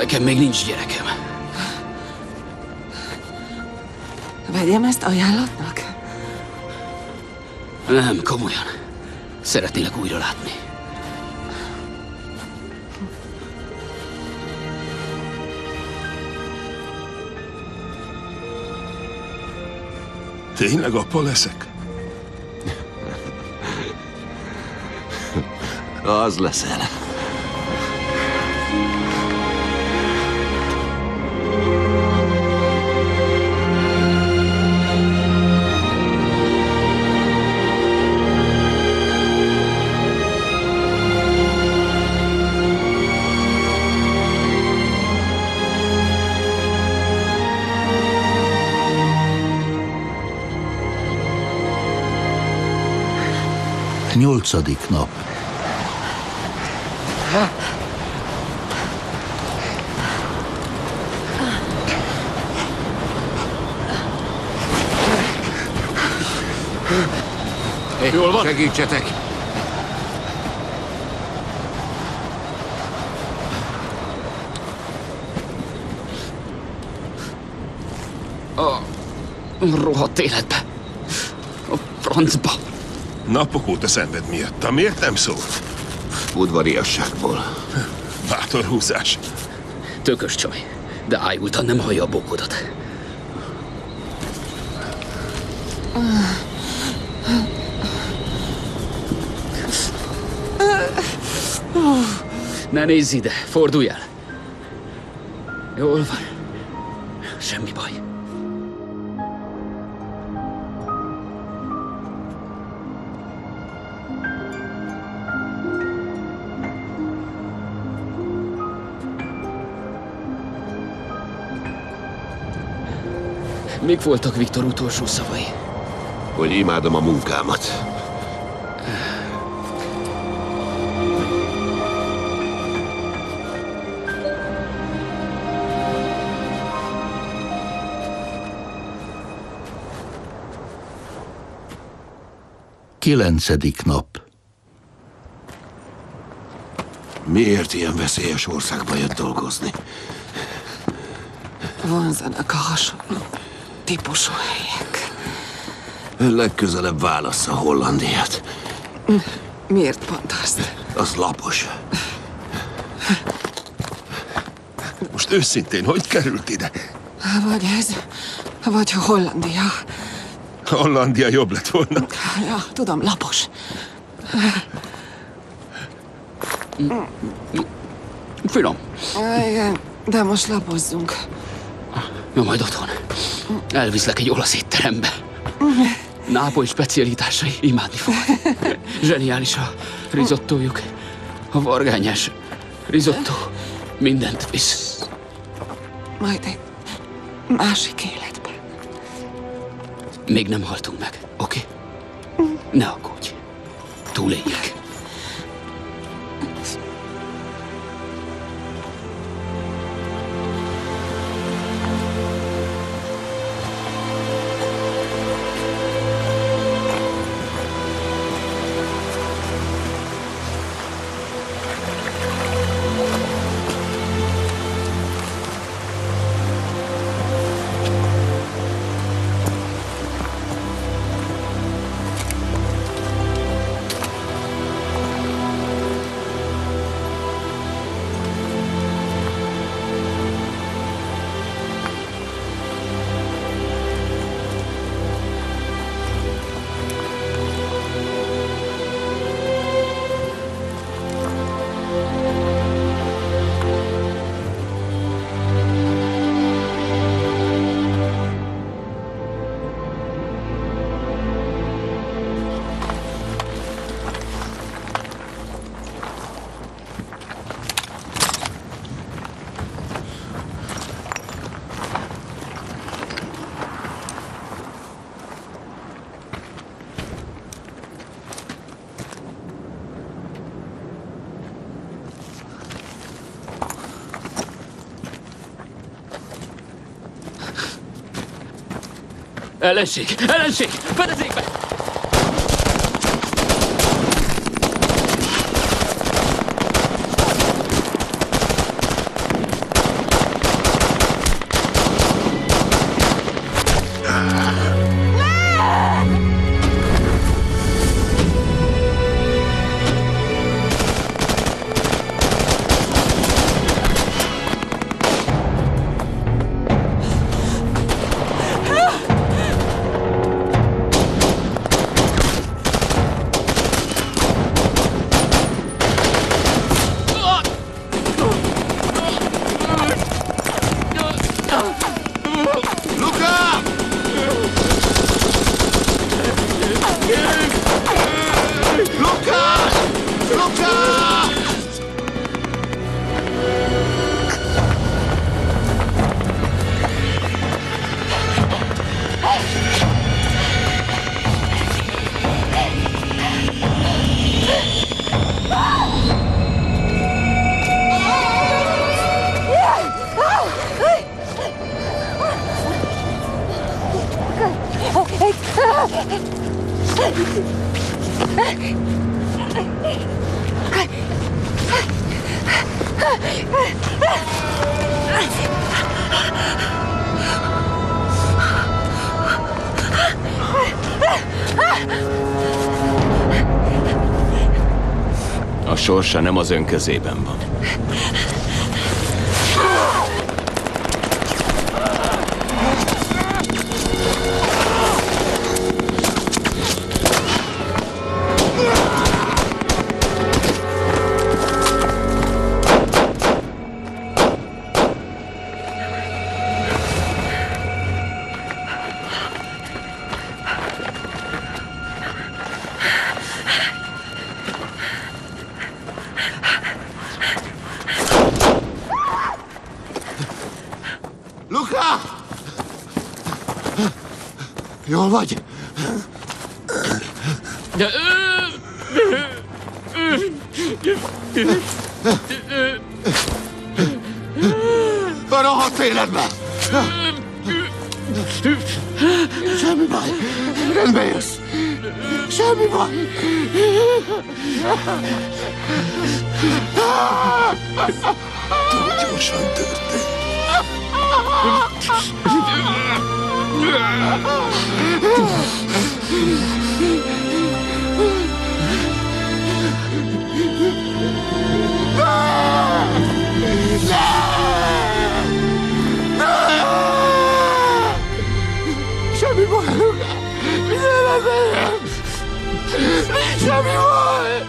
Nekem még nincs gyerekem. Vegyem ezt ajánlatnak? Nem, komolyan. Szeretnélek újra látni. Tényleg apa leszek? Az leszel. Nyolcadik nap. Jól van? Segítsetek! A rohadt életbe. A francba. Napok óta szenved miatta. Miért nem szólt? Udvariasságból. Bátor húzás. Tökös csaj, de ájultan nem hallja a bókodat. Ne nézz ide, fordulj el. Jól van. Semmi baj. Mik voltak Viktor utolsó szavai? Hogy imádom a munkámat. Kilencedik nap. Miért ilyen veszélyes országba jött dolgozni? Vonzanak a hasonló típusú helyek. Legközelebb válassza Hollandiát. Miért pont azt? Az lapos. Most őszintén, hogy került ide? Vagy ez, vagy Hollandia. Hollandia jobb lett volna. Ja, tudom, lapos. Finom. Igen, de most lapozzunk. Jó, majd otthon. Elviszlek egy olasz étterembe. Nápoly specialitásai, imádni fogod. Zseniális a risottójuk. A vargányás rizottó mindent visz. Majd egy másik életben. Még nem haltunk meg, oké? Ne aggódj. Túléljük. Ellenség! Ellenség! Fedezékbe! A sorsa nem az ön kezében van. Luka! Jól vagy? A rohadt életbe! Semmi baj. Rendbe jössz. Semmi baj. Túl gyorsan történt. Semmi baj, Luka! Semmi baj!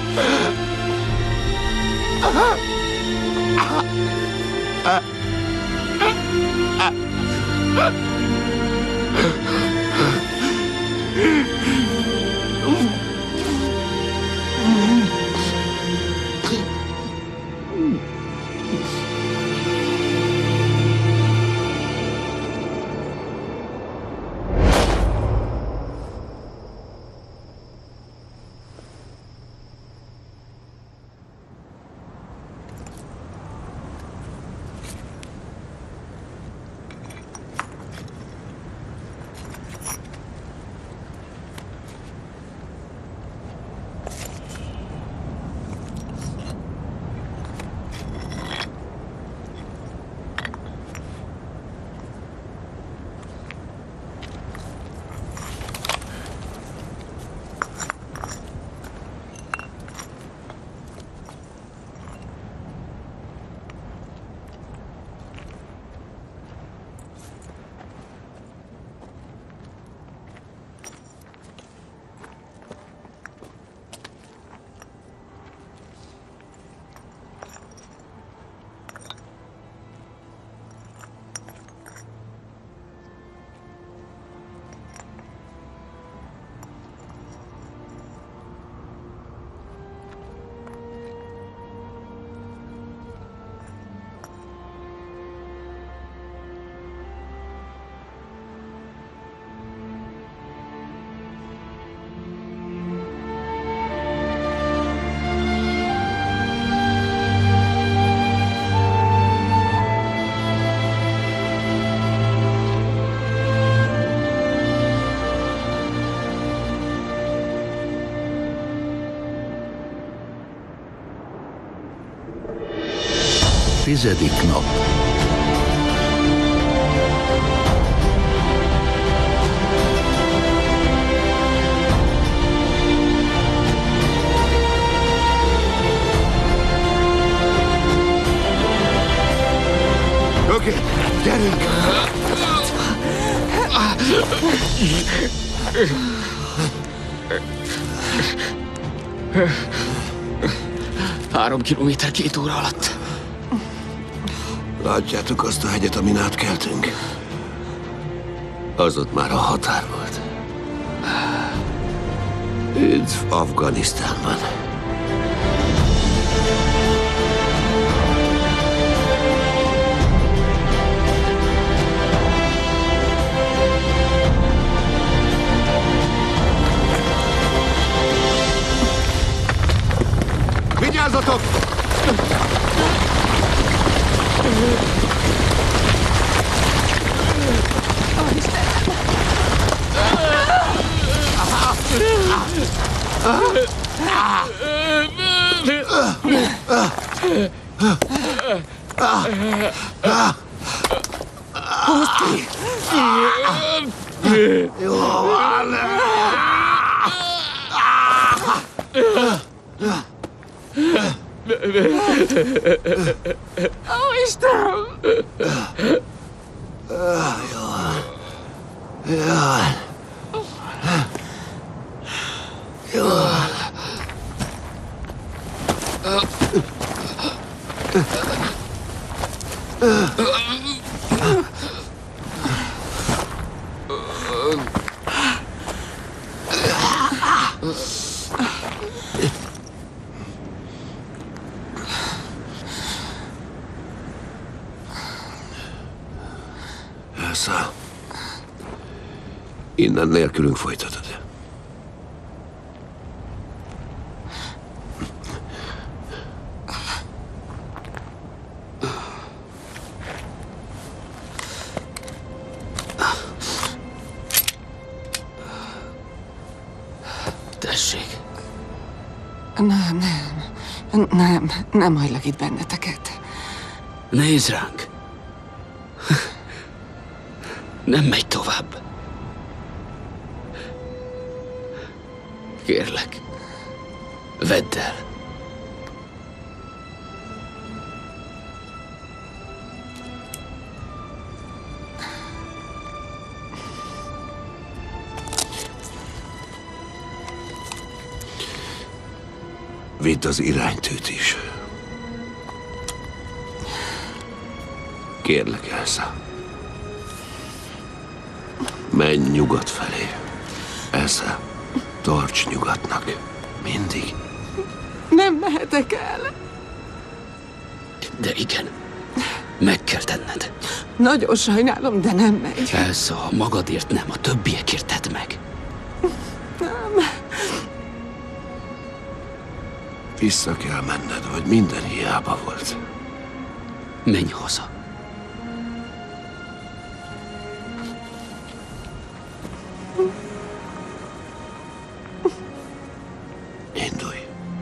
Tizedik nap. Oké, gyerünk! 3 kilométer 2 óra alatt. Látjátok azt a hegyet, amin átkeltünk? Az ott már a határ volt. Üdv Afganisztánban. Vigyázzatok! Húzd ki! Jó van! Ó, Istenem! Jó van. Jó van. Jó van. Elsa, innen nélkülünk folytatod. Tessék. Nem hagylak itt benneteket. Nézd ránk. Nem megy tovább. Kérlek, vedd el. Vidd az iránytűt is. Kérlek, Elsa. Menj nyugat felé. Elsa, tarts nyugatnak. Mindig. Nem mehetek el. De igen, meg kell tenned. Nagyon sajnálom, de nem megy. Elsa, ha magadért nem, a többiekért tedd meg. Nem. Vissza kell menned, vagy minden hiába volt. Menj haza. Indulj.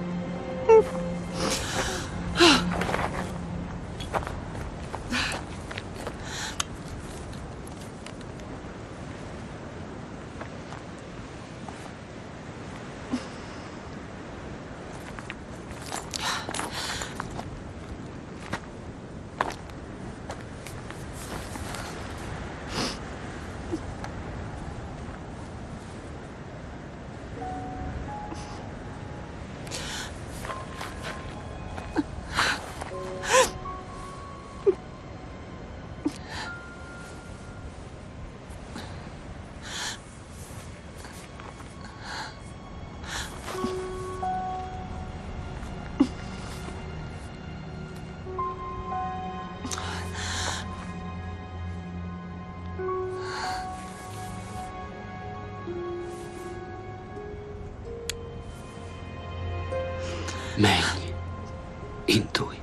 Menj. Indulj.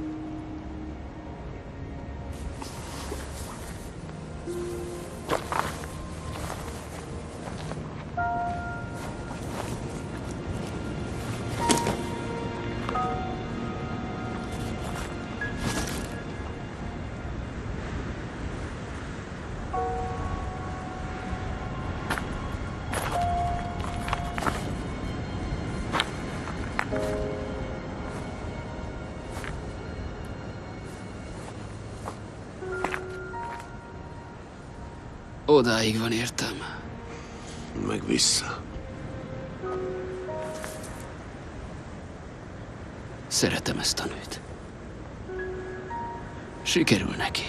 Odáig van értelme. Meg vissza. Szeretem ezt a nőt. Sikerül neki.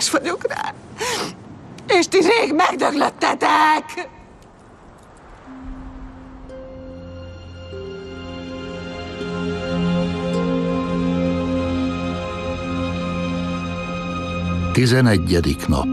képes vagyok rá. És ti rég megdöglöttetek! Tizenegyedik nap.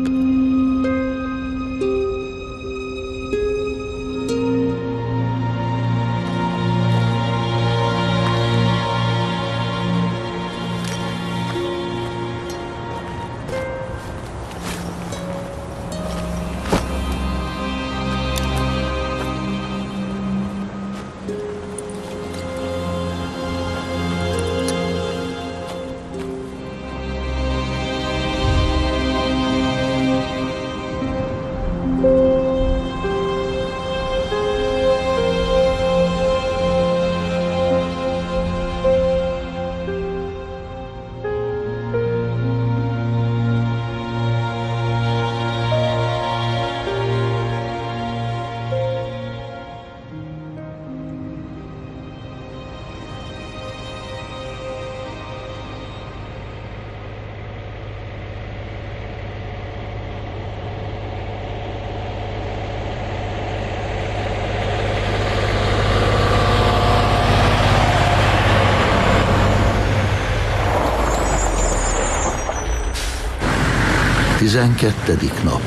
Tizenkettedik nap.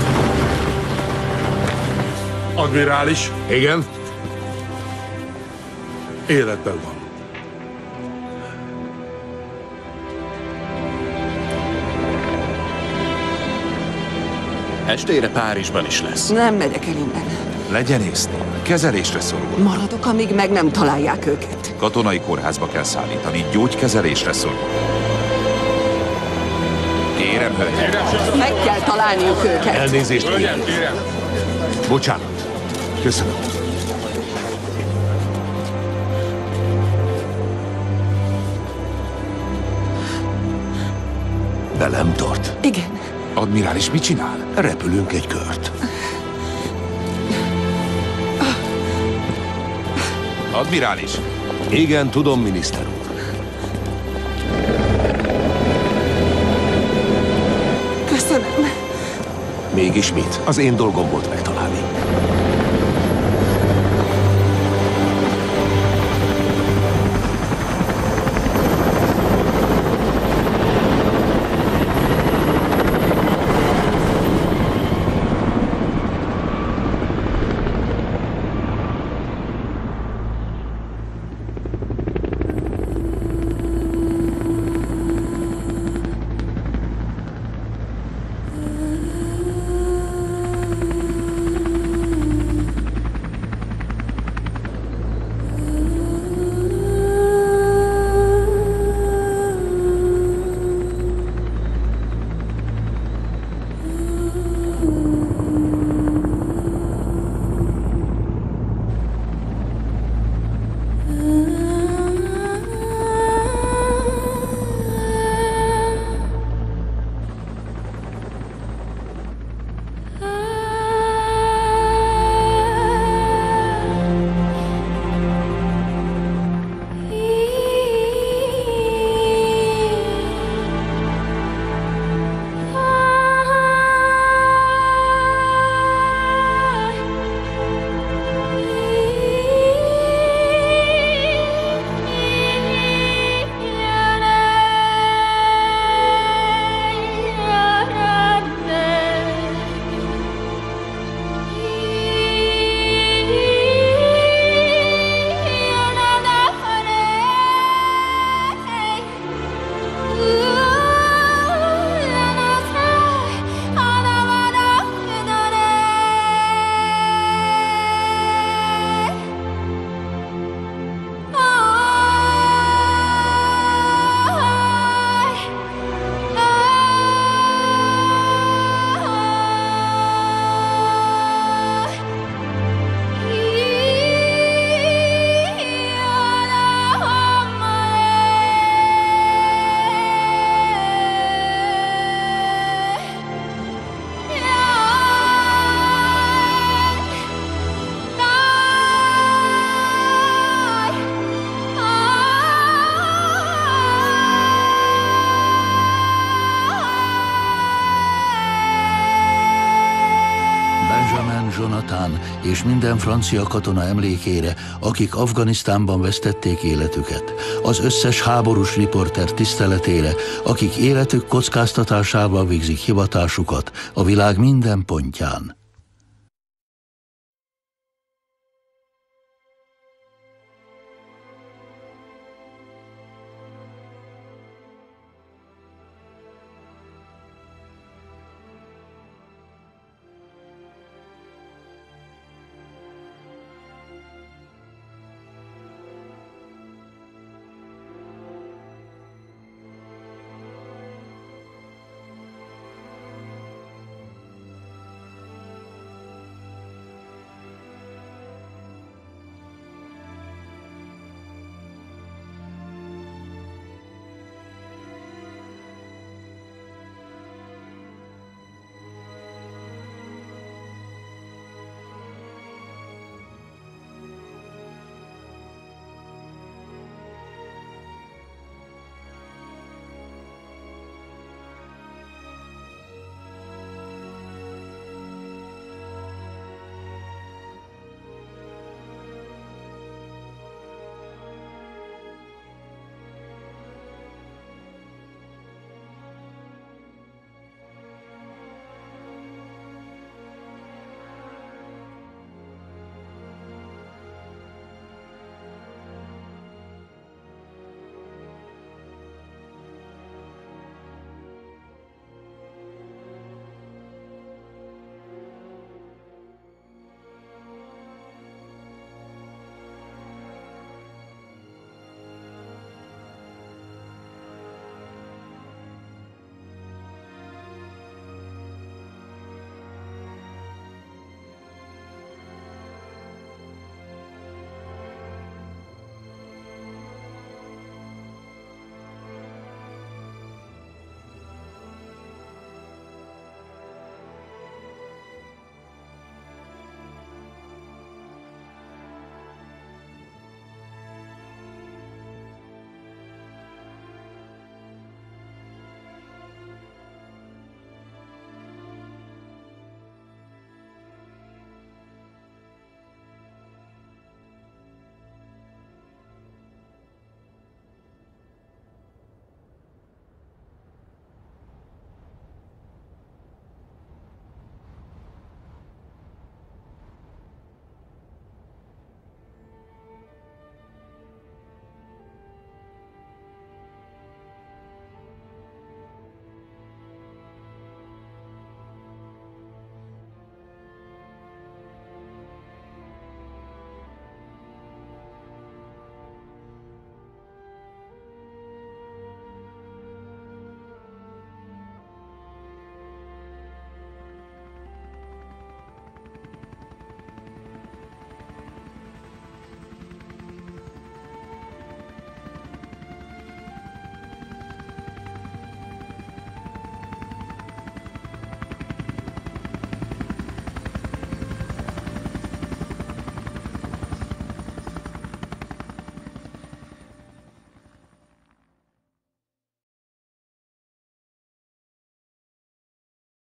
Admirális? Igen? Életben van. Estére Párizsban is lesz. Nem megyek el innen. Legyen észnél. Kezelésre szorul. Maradok, amíg meg nem találják őket. Katonai kórházba kell szállítani. Gyógykezelésre szorul. Kérem, hölgyem. Meg kell találniuk őket. Elnézést kérem. Bocsánat. Köszönöm. Velem tart. Igen. Admirális, mit csinál? Repülünk egy kört. Admirális! Igen, tudom, miniszter úr. Köszönöm. Mégis mit? Az én dolgom volt megtalálni. Jonathan és minden francia katona emlékére, akik Afganisztánban vesztették életüket, az összes háborús riporter tiszteletére, akik életük kockáztatásával végzik hivatásukat a világ minden pontján.